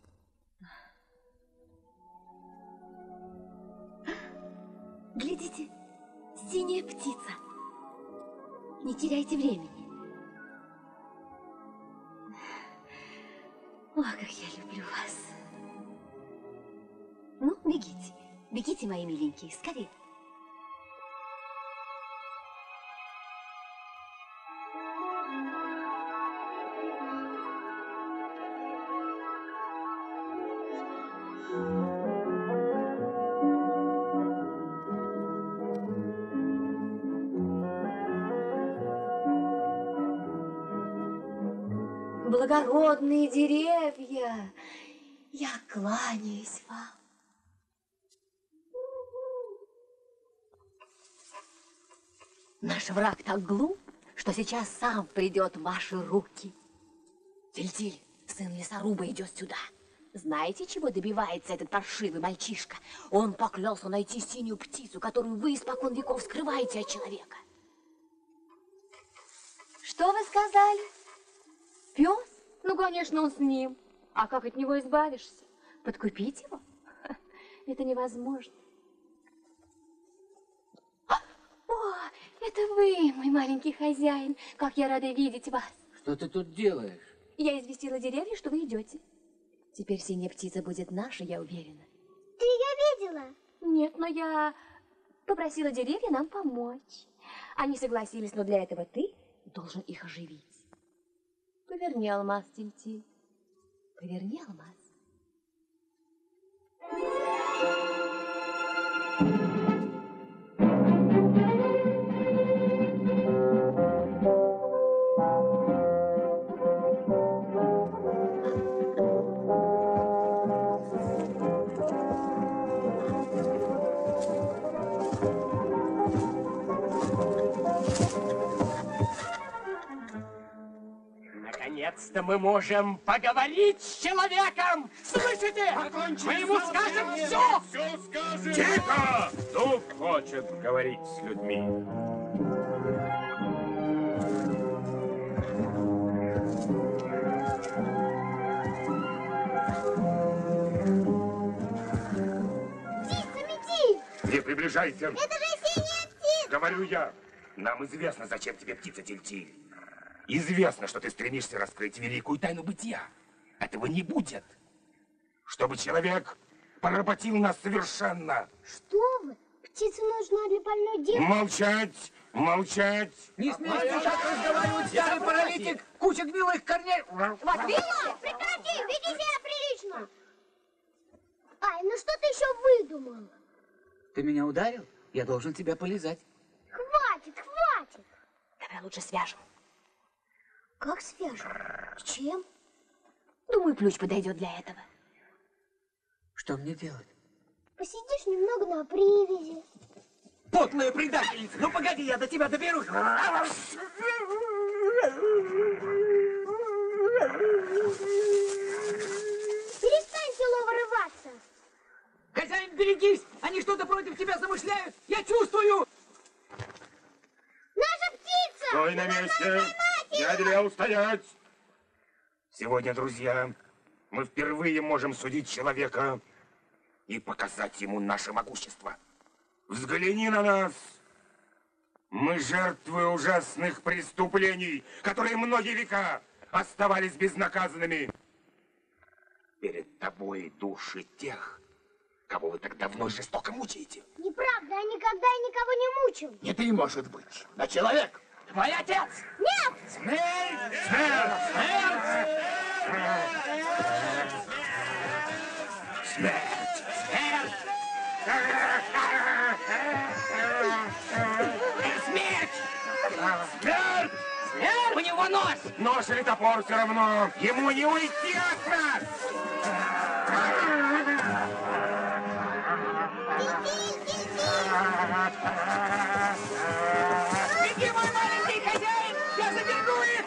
Глядите, синяя птица. Не теряйте времени. О, как я люблю вас. Ну, бегите. Бегите, мои миленькие, скорее. Благородные деревья, я кланяюсь вам. Наш враг так глуп, что сейчас сам придет в ваши руки. Тильтиль, сын лесоруба, идет сюда. Знаете, чего добивается этот паршивый мальчишка? Он поклялся найти синюю птицу, которую вы испокон веков скрываете от человека. Что вы сказали? Пес? Ну, конечно, он с ним. А как от него избавишься? Подкупить его? Это невозможно. О, это вы, мой маленький хозяин. Как я рада видеть вас. Что ты тут делаешь? Я известила деревья, что вы идете. Теперь синяя птица будет наша, я уверена. Ты ее видела? Нет, но я попросила деревья нам помочь. Они согласились, но для этого ты должен их оживить. Поверни алмаз, Тильтиль. Поверни алмаз. Наконец-то мы можем поговорить с человеком! Слышите? Мы ему скажем все! Все скажем! Тихо! Дух хочет говорить с людьми. Птица, мети! Не приближайся! Это же синяя птица! Говорю я, нам известно, зачем тебе птица Тильтиль. Известно, что ты стремишься раскрыть великую тайну бытия. Этого не будет. Чтобы человек поработил нас совершенно. Что вы? Птица нужна для больной девушки. Молчать! Молчать! Не смейте так разговаривать, старый паралитик! Куча гнилых корней! Вот видите? Прекрати! Веди себя прилично! Ай, ну что ты еще выдумал? Ты меня ударил? Я должен тебя полизать. Хватит, хватит! Давай лучше свяжем. Как свяжем? С чем? Думаю, ключ подойдет для этого. Что мне делать? Посидишь немного на привязи. Подлая предательница! Ну погоди, я до тебя доберусь! Перестань село вырываться! Хозяин, берегись! Они что-то против тебя замышляют! Я чувствую! Наша птица! Стой на месте! Я велел стоять! Сегодня, друзья, мы впервые можем судить человека и показать ему наше могущество. Взгляни на нас! Мы жертвы ужасных преступлений, которые многие века оставались безнаказанными. Перед тобой души тех, кого вы так давно жестоко мучаете. Неправда, я никогда и никого не мучил. Не ты, может быть, но человек. Твой отец! Нет! Смерть! Смерть! Смерть! Смерть! Смерть! Смерть! Смерть! У него нож! Нож или топор все равно. Ему не уйти от нас! Беги, мой маленький хозяин! Я забегу их!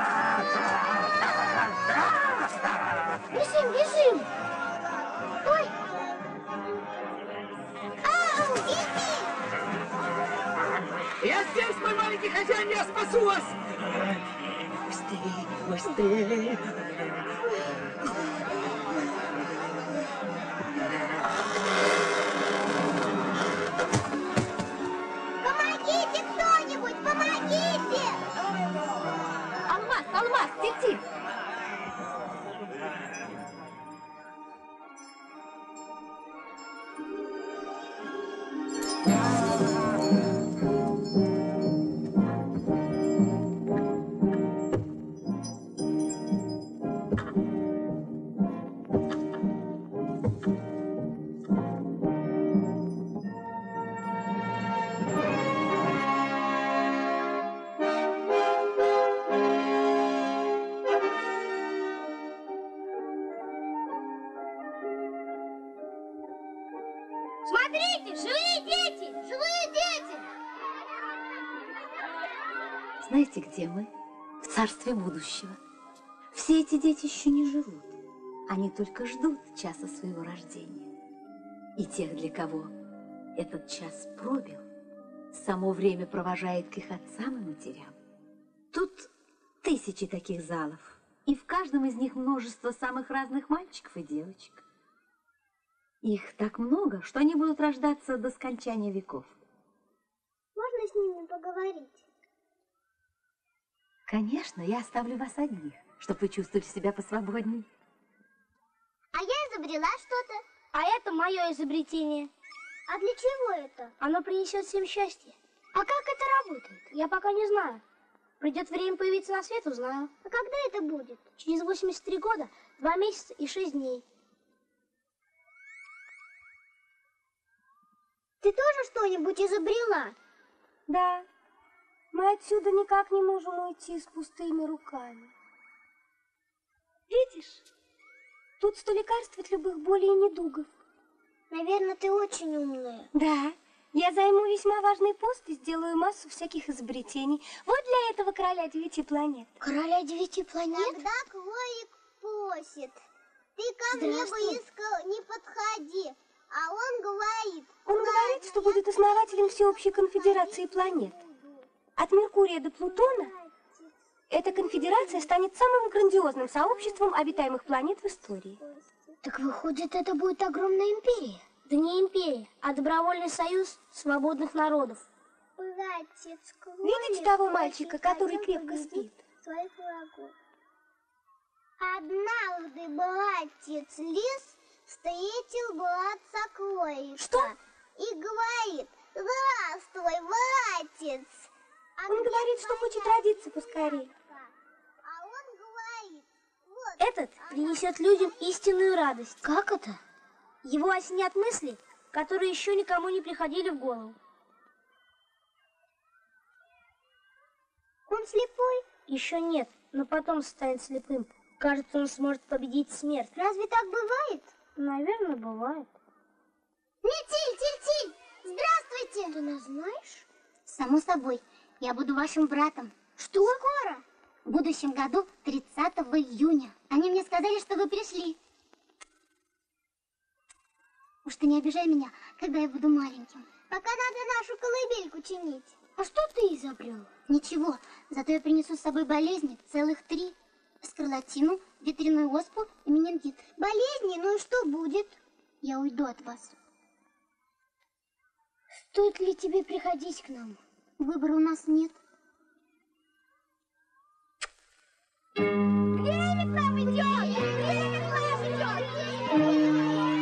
Бежим, бежим! Ой! Ау, иди! Я здесь, мой маленький хозяин, я спасу вас! Быстрее, быстрее! Помогите кто-нибудь, помогите! Алмаз, алмаз, Тильтиль! Смотрите, живые дети! Живые дети! Знаете, где мы? В царстве будущего. Все эти дети еще не живут. Они только ждут часа своего рождения. И тех, для кого этот час пробил, само время провожает к их отцам и матерям. Тут тысячи таких залов, и в каждом из них множество самых разных мальчиков и девочек. Их так много, что они будут рождаться до скончания веков. Можно с ними поговорить? Конечно, я оставлю вас одних, чтобы вы чувствовали себя посвободнее. А я изобрела что-то. А это мое изобретение. А для чего это? Оно принесет всем счастье. А как это работает? Я пока не знаю. Придет время появиться на свет, узнаю. А когда это будет? Через 83 года, 2 месяца и 6 дней. Ты тоже что-нибудь изобрела? Да. Мы отсюда никак не можем уйти с пустыми руками. Видишь? Тут 100 лекарств от любых болей и недугов. Наверное, ты очень умная. Да. Я займу весьма важный пост и сделаю массу всяких изобретений. Вот для этого короля 9 планет. Короля 9 планет? Когда Клоик просит. Ты ко мне близко не подходи. А он говорит... Он говорит, что будет основателем всеобщей конфедерации планет. От Меркурия до Плутона эта конфедерация станет самым грандиозным сообществом обитаемых планет в истории. Так выходит, это будет огромная империя? Да не империя, а добровольный союз свободных народов. Братец Клоик, видите того мальчика, который крепко спит? Своих врагов. Однажды братец Лис встретил братца Клоика. Что? И говорит: здравствуй, братец. Он говорит, что хочет родиться поскорее. А он говорит: вот, этот принесет людям истинную радость. Как это? Его осенят мысли, которые еще никому не приходили в голову. Он слепой? Еще нет, но потом станет слепым. Кажется, он сможет победить смерть. Разве так бывает? Наверное, бывает. Метиль, Тиль-Тиль! Здравствуйте! Ты нас знаешь? Само собой. Я буду вашим братом. Что? Скоро? В будущем году, 30 июня. Они мне сказали, что вы пришли. Уж ты не обижай меня, когда я буду маленьким. Пока надо нашу колыбельку чинить. А что ты изобрел? Ничего, зато я принесу с собой болезни, целых 3. Скарлатину, ветряную оспу и менингит. Болезни? Ну и что будет? Я уйду от вас. Стоит ли тебе приходить к нам? Выбора у нас нет. Время к нам идет! Время к нам идет!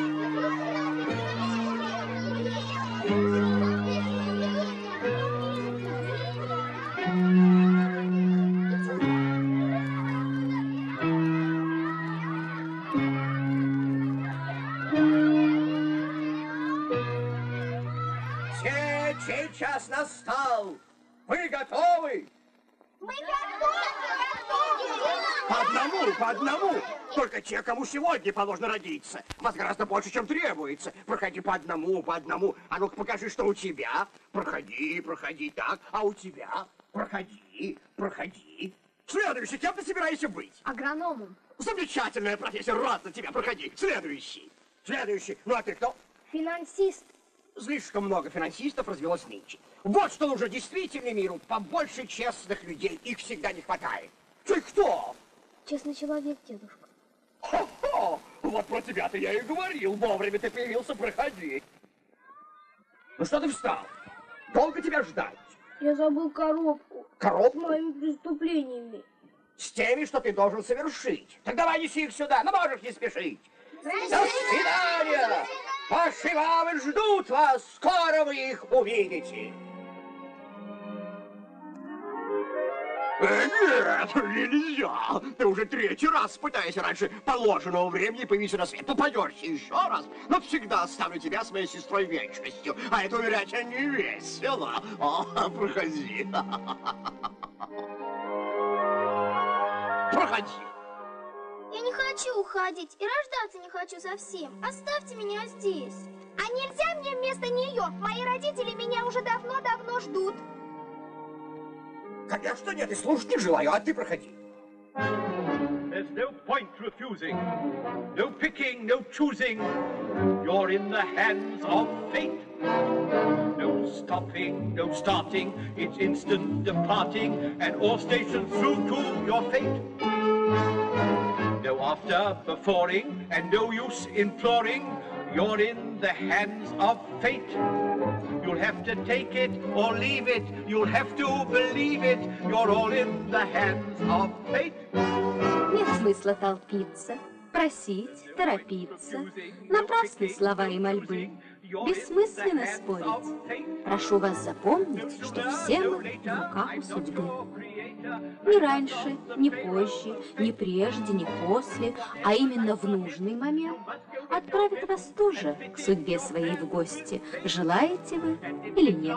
Час настал. Вы готовы? Мы готовы! По одному. Только те, кому сегодня положено родиться. Вас гораздо больше, чем требуется. Проходи по одному. А ну-ка покажи, что у тебя. Проходи так. А у тебя? Проходи. Следующий, кем ты собираешься быть? Агрономом. Замечательная профессия, рад на тебя. Проходи. Следующий. Ну а ты кто? Финансист. Слишком много финансистов развелось нынче. Вот что нужно действительно миру. Побольше честных людей. Их всегда не хватает. Ты кто? Честный человек, дедушка. Хо-хо! Вот про тебя-то я и говорил. Вовремя ты появился, проходи. Ну что ты встал? Долго тебя ждать? Я забыл коробку. Коробку? С моими преступлениями. С теми, что ты должен совершить. Так давай неси их сюда, но можешь не спешить. До свидания! Ваши мамы ждут вас, скоро вы их увидите. Нет, нельзя. Ты уже 3-й раз пытаешься раньше положенного времени появиться на свет. Попадешься еще раз, но всегда оставлю тебя с моей сестрой вечностью. А это, уверять, не весело. Проходи. Проходи. Я не хочу уходить и рождаться не хочу совсем. Оставьте меня здесь. А нельзя мне вместо нее? Мои родители меня уже давно-давно ждут. Конечно нет, и слушать не желаю, а ты проходи. As There's no point refusing, no picking, no choosing. You're in the hands of fate. No stopping, no starting, it's instant departing, and all stations through to your fate. No after, beforing, and no use imploring. You're in the hands of fate. You'll have to take it or leave it. You'll have to believe it. You're all in the hands of fate. Нет смысла толпиться, просить, торопиться. Напрасны слова и мольбы. Бессмысленно спорить. Прошу вас запомнить, что все мы в руках у судьбы. Ни раньше, ни позже, ни прежде, ни после, а именно в нужный момент отправит вас тоже к судьбе своей в гости. Желаете вы или нет?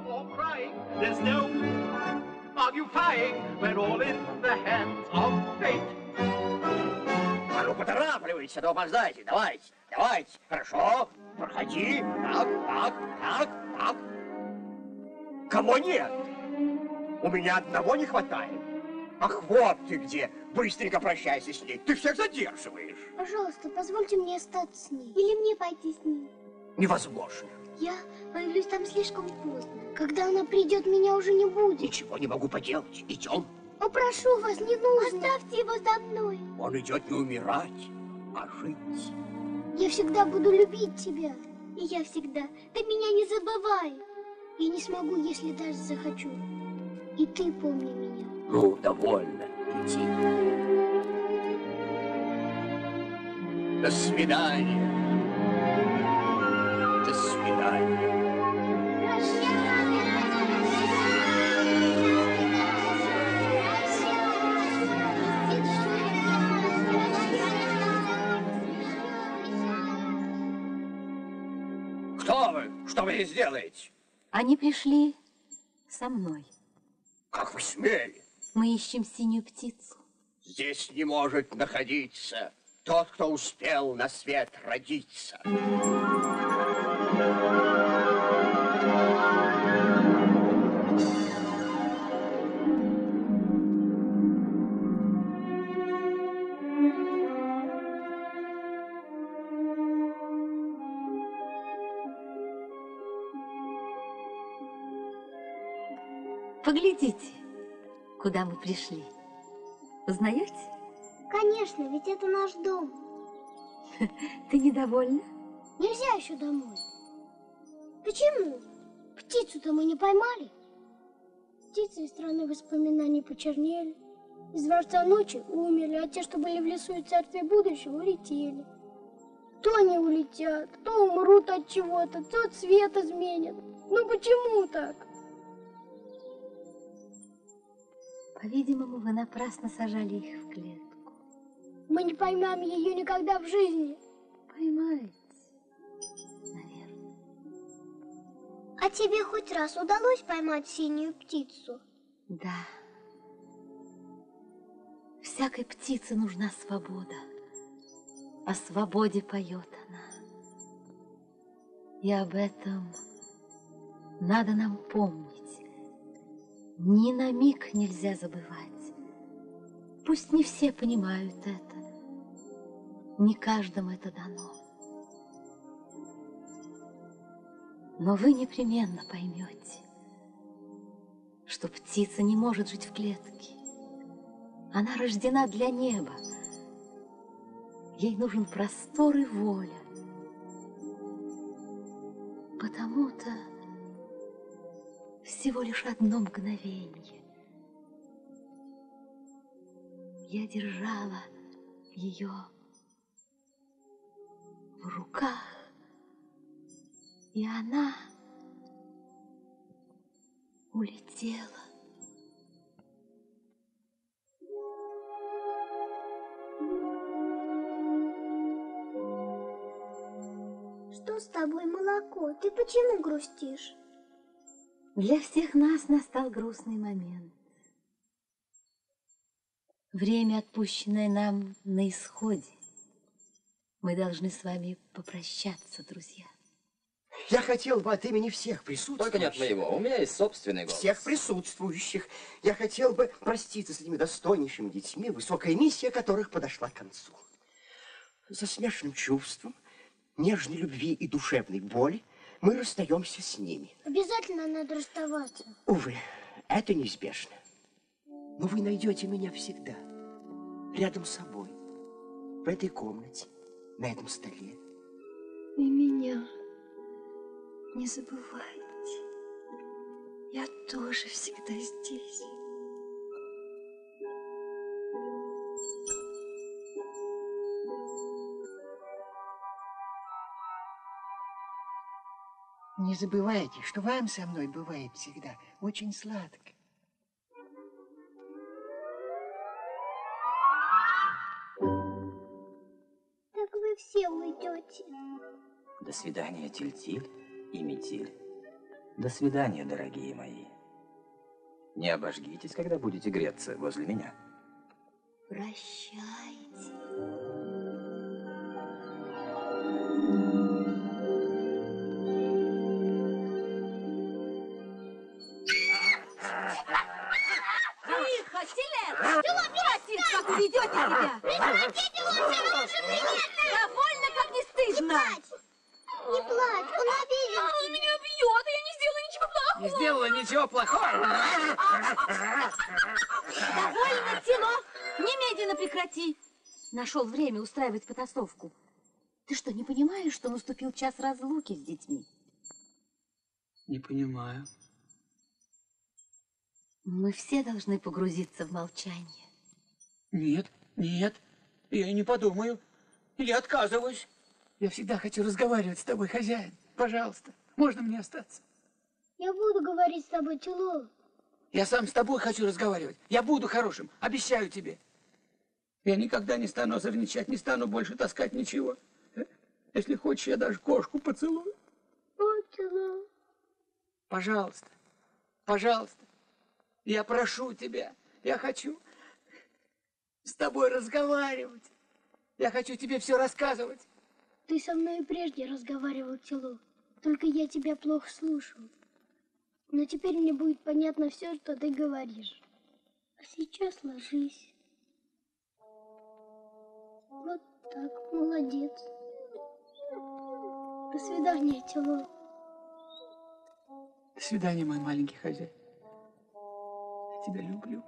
А ну, поторапливайтесь, а то опоздаете. Давайте, давайте. Хорошо, проходи. Так. Кого нет? У меня одного не хватает. Ах, вот ты где. Быстренько прощайся с ней. Ты всех задерживаешь. Пожалуйста, позвольте мне остаться с ней. Или мне пойти с ней. Невозможно. Я появлюсь там слишком поздно. Когда она придет, меня уже не будет. Ничего не могу поделать. Идем. Попрошу вас, не нужно. Оставьте его со мной. Он идет не умирать, а жить. Я всегда буду любить тебя. И я всегда. Ты меня не забывай. Я не смогу, если даже захочу. И ты помни меня. Ну, довольно. Иди. До свидания. До свидания. Кто вы? Что вы здесь делаете? Они пришли со мной. Как вы смели? Мы ищем синюю птицу. Здесь не может находиться тот, кто успел на свет родиться. Поглядите, куда мы пришли. Узнаете? Конечно, ведь это наш дом. Ты недовольна? Нельзя еще домой. Почему? Птицу-то мы не поймали. Птицы из страны воспоминаний почернели. Из дворца ночи умерли, а те, что были в лесу и царстве будущего, улетели. То они улетят, то умрут от чего-то, то цвет изменят. Ну почему так? По-видимому, вы напрасно сажали их в клетку. Мы не поймем ее никогда в жизни. Поймаете, наверное. А тебе хоть раз удалось поймать синюю птицу? Да. Всякой птице нужна свобода. О свободе поет она. И об этом надо нам помнить. Ни на миг нельзя забывать. Пусть не все понимают это, не каждому это дано. Но вы непременно поймете, что птица не может жить в клетке. Она рождена для неба. Ей нужен простор и воля. Потому-то всего лишь одно мгновенье я держала ее в руках, и она улетела. Что с тобой, молоко? Ты почему грустишь? Для всех нас настал грустный момент. Время, отпущенное нам, на исходе. Мы должны с вами попрощаться, друзья. Я хотел бы от имени всех присутствующих... Только не от моего, у меня есть собственный голос. Всех присутствующих. Я хотел бы проститься с этими достойнейшими детьми, высокая миссия которых подошла к концу. За смешанным чувством, нежной любви и душевной боли мы расстаемся с ними. Обязательно надо расставаться. Увы, это неизбежно. Но вы найдете меня всегда, рядом с собой, в этой комнате, на этом столе. И меня не забывайте. Я тоже всегда здесь. Не забывайте, что вам со мной бывает всегда очень сладко. Так вы все уйдете. До свидания, Тильтиль и Метиль. До свидания, дорогие мои. Не обожгитесь, когда будете греться возле меня. Прощайте. Тихо, Стилет! Хватит, как вы ведете себя! Прекратите лучше Довольно, как не стыдно! Не плачь, он обидел. Он меня бьет, и я не сделала ничего плохого! Не сделала ничего плохого? Довольно, Тило! Немедленно прекрати! Нашел время устраивать потасовку. Ты что, не понимаешь, что наступил час разлуки с детьми? Не понимаю. Мы все должны погрузиться в молчание. Нет, нет, я и не подумаю. Я отказываюсь. Я всегда хочу разговаривать с тобой, хозяин. Пожалуйста, можно мне остаться? Я буду говорить с тобой, Тило. Я сам с тобой хочу разговаривать. Я буду хорошим, обещаю тебе. Я никогда не стану озорничать, не стану больше таскать ничего. Если хочешь, я даже кошку поцелую. О, Тило. Пожалуйста, пожалуйста, я прошу тебя. Я хочу с тобой разговаривать. Я хочу тебе все рассказывать. Ты со мной и прежде разговаривал, Тило. Только я тебя плохо слушал. Но теперь мне будет понятно все, что ты говоришь. А сейчас ложись. Вот так, молодец. До свидания, Тило. До свидания, мой маленький хозяин. Я тебя люблю.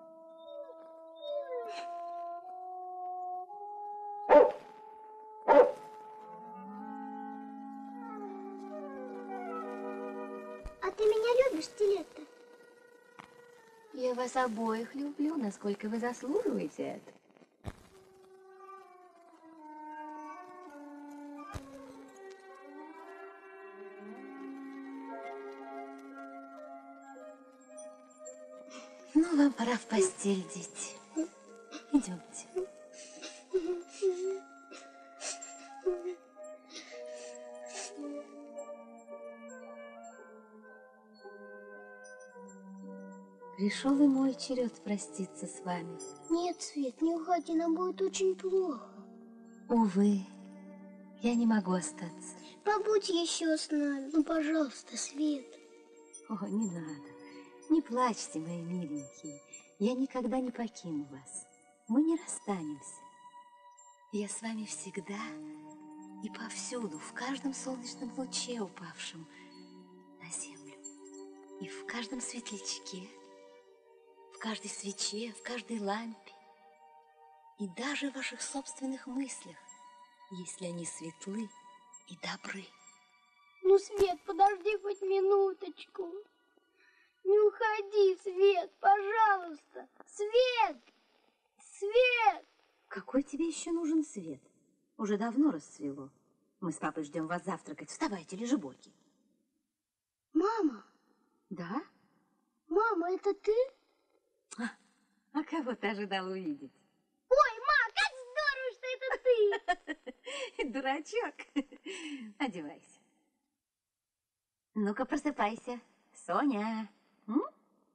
А ты меня любишь, Стилетто? Я вас обоих люблю, насколько вы заслуживаете это. Ну, вам пора в постель, дети. Идемте. Пришел и мой черед проститься с вами. Нет, Свет, не уходи, нам будет очень плохо. Увы, я не могу остаться. Побудь еще с нами. Ну, пожалуйста, Свет. О, не надо. Не плачьте, мои миленькие. Я никогда не покину вас. Мы не расстанемся. Я с вами всегда и повсюду, в каждом солнечном луче, упавшем на землю, и в каждом светлячке, в каждой свече, в каждой лампе, и даже в ваших собственных мыслях, если они светлы и добры. Ну, Свет, подожди хоть минуточку. Не уходи, Свет, пожалуйста. Свет! Свет! Какой тебе еще нужен свет? Уже давно расцвело. Мы с папой ждем вас завтракать. Вставайте, лежебоки. Мама? Да? Мама, это ты? А кого ты ожидала увидеть? Ой, ма, как здорово, что это ты! Дурачок. Одевайся. Ну-ка, просыпайся. Соня. Ну?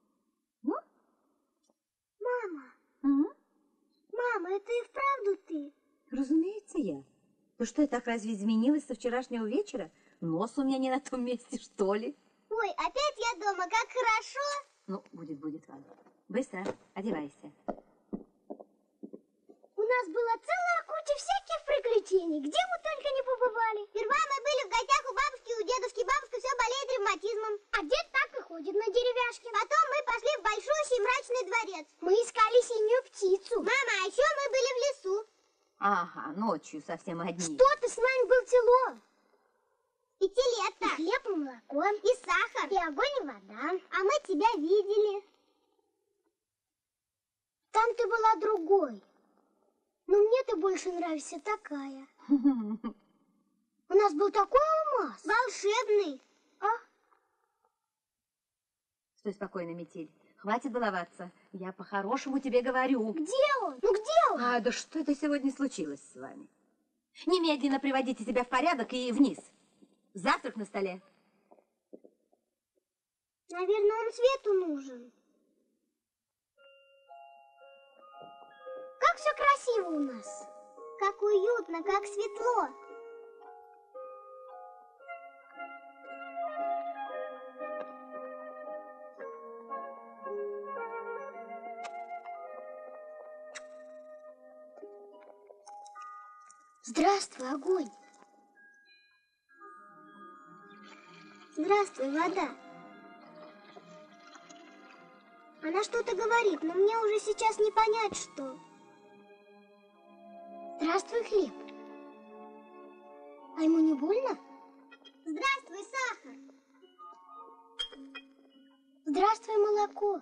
Мама. Мама, это и вправду ты? Разумеется, я. Ты что, я так разве изменилась со вчерашнего вечера? Нос у меня не на том месте, что ли? Ой, опять я дома, как хорошо. Ну, будет, Валя. Быстро одевайся. У нас была целая куча всяких приключений, где мы только не побывали. Сперва мы были в гостях у бабушки, у дедушки. Бабушка все болеет ревматизмом. А дед так и ходит на деревяшке. Потом мы пошли в большущий мрачный дворец. Мы искали синюю птицу. Мама, а еще мы были в лесу. Ага, ночью совсем одни. Что ты, с нами был село? И телета. И хлеб, и молоко, и сахар, и огонь, и вода. А мы тебя видели. Там ты была другой. Но мне ты больше нравишься такая. У нас был такой алмаз. Волшебный. А? Стой спокойно, Метель. Хватит баловаться. Я по-хорошему тебе говорю. Где он? Ну где он? А, да что это сегодня случилось с вами? Немедленно приводите себя в порядок и вниз. Завтрак на столе. Наверное, он Свету нужен. Как все красиво у нас. Как уютно, как светло. Здравствуй, огонь. Здравствуй, вода. Она что-то говорит, но мне уже сейчас не понять, что. Здравствуй, хлеб. А ему не больно? Здравствуй, сахар. Здравствуй, молоко.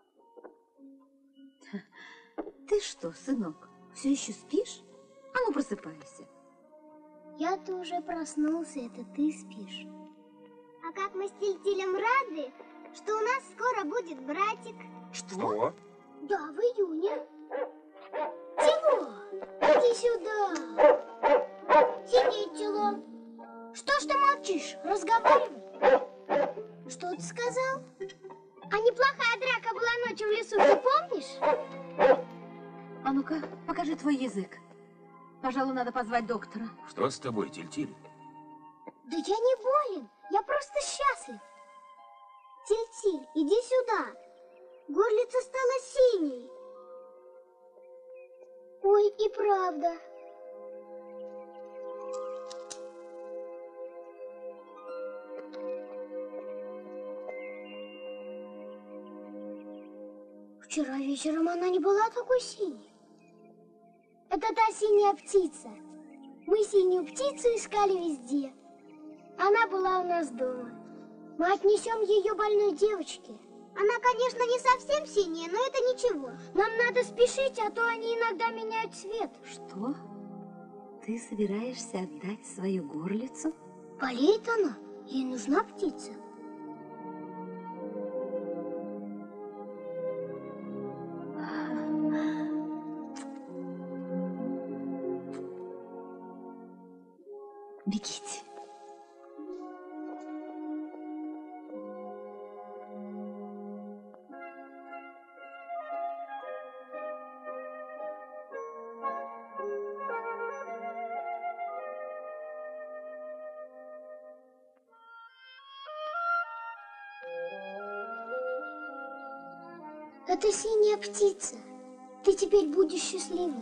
Ты что, сынок, все еще спишь? А ну, просыпайся. Я-то уже проснулся, это ты спишь. А как мы с Тильтилем рады, что у нас скоро будет братик. Что? Да, в июне. Тело, иди сюда. Сиди, Тело. Что ж ты молчишь? Разговаривай. Что ты сказал? А неплохая драка была ночью в лесу, ты помнишь? А ну-ка, покажи твой язык. Пожалуй, надо позвать доктора. Что с тобой, Тильтиль? Да я не болен, я просто счастлив. Тильтиль, иди сюда. Горлица стала синей. Ой, и правда. Вчера вечером она не была такой синей. Это та синяя птица. Мы синюю птицу искали везде. Она была у нас дома. Мы отнесем ее больной девочке. Она, конечно, не совсем синяя, но это ничего. Нам надо спешить, а то они иногда меняют цвет. Что? Ты собираешься отдать свою горлицу? Болеет она. Ей нужна птица. Бегите. Это синяя птица. Ты теперь будешь счастливой.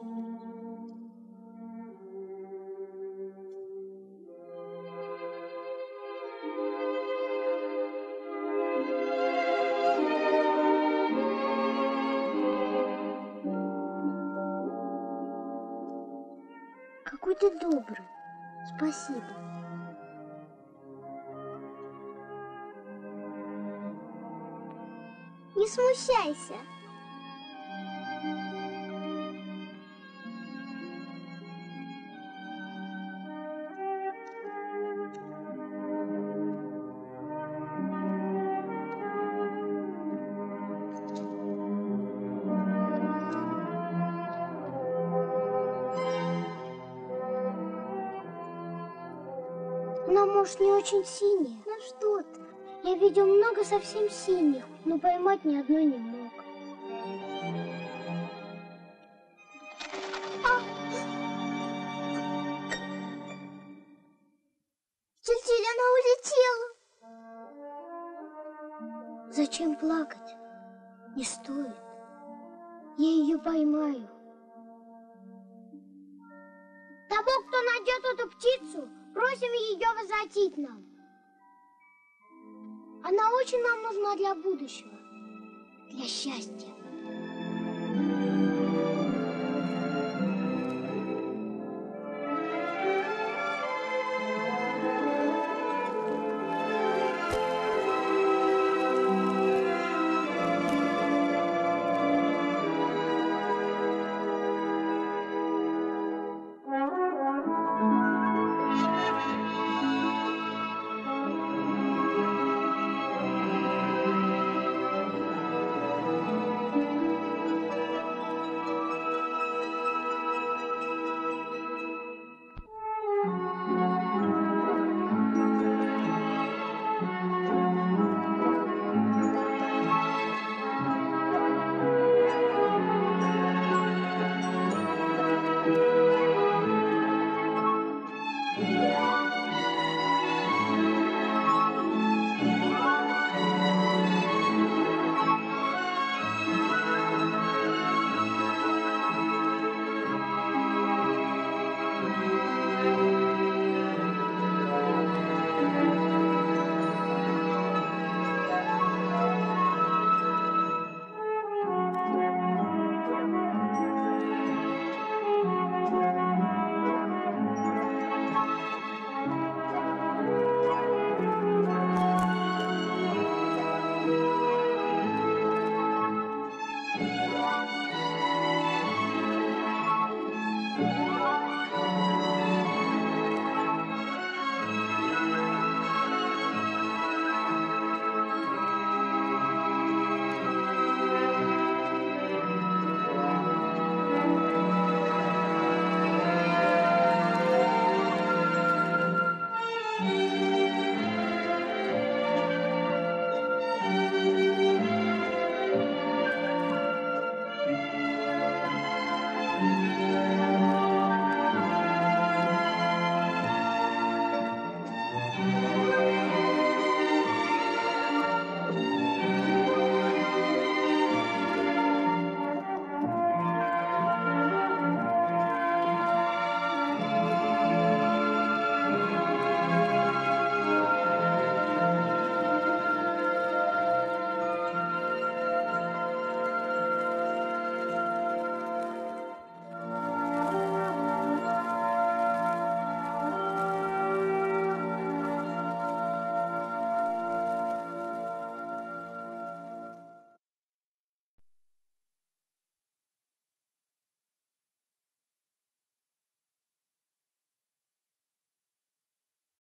Какой ты добрый. Спасибо. Не смущайся. Она, может, не очень синяя. Ну что ты? Я видел много совсем синих, но поймать ни одной не мог. Зачем плакать? Не стоит. Я ее поймаю. Того, кто найдет эту птицу, просим ее возвратить нам. Она очень нам нужна для будущего, для счастья.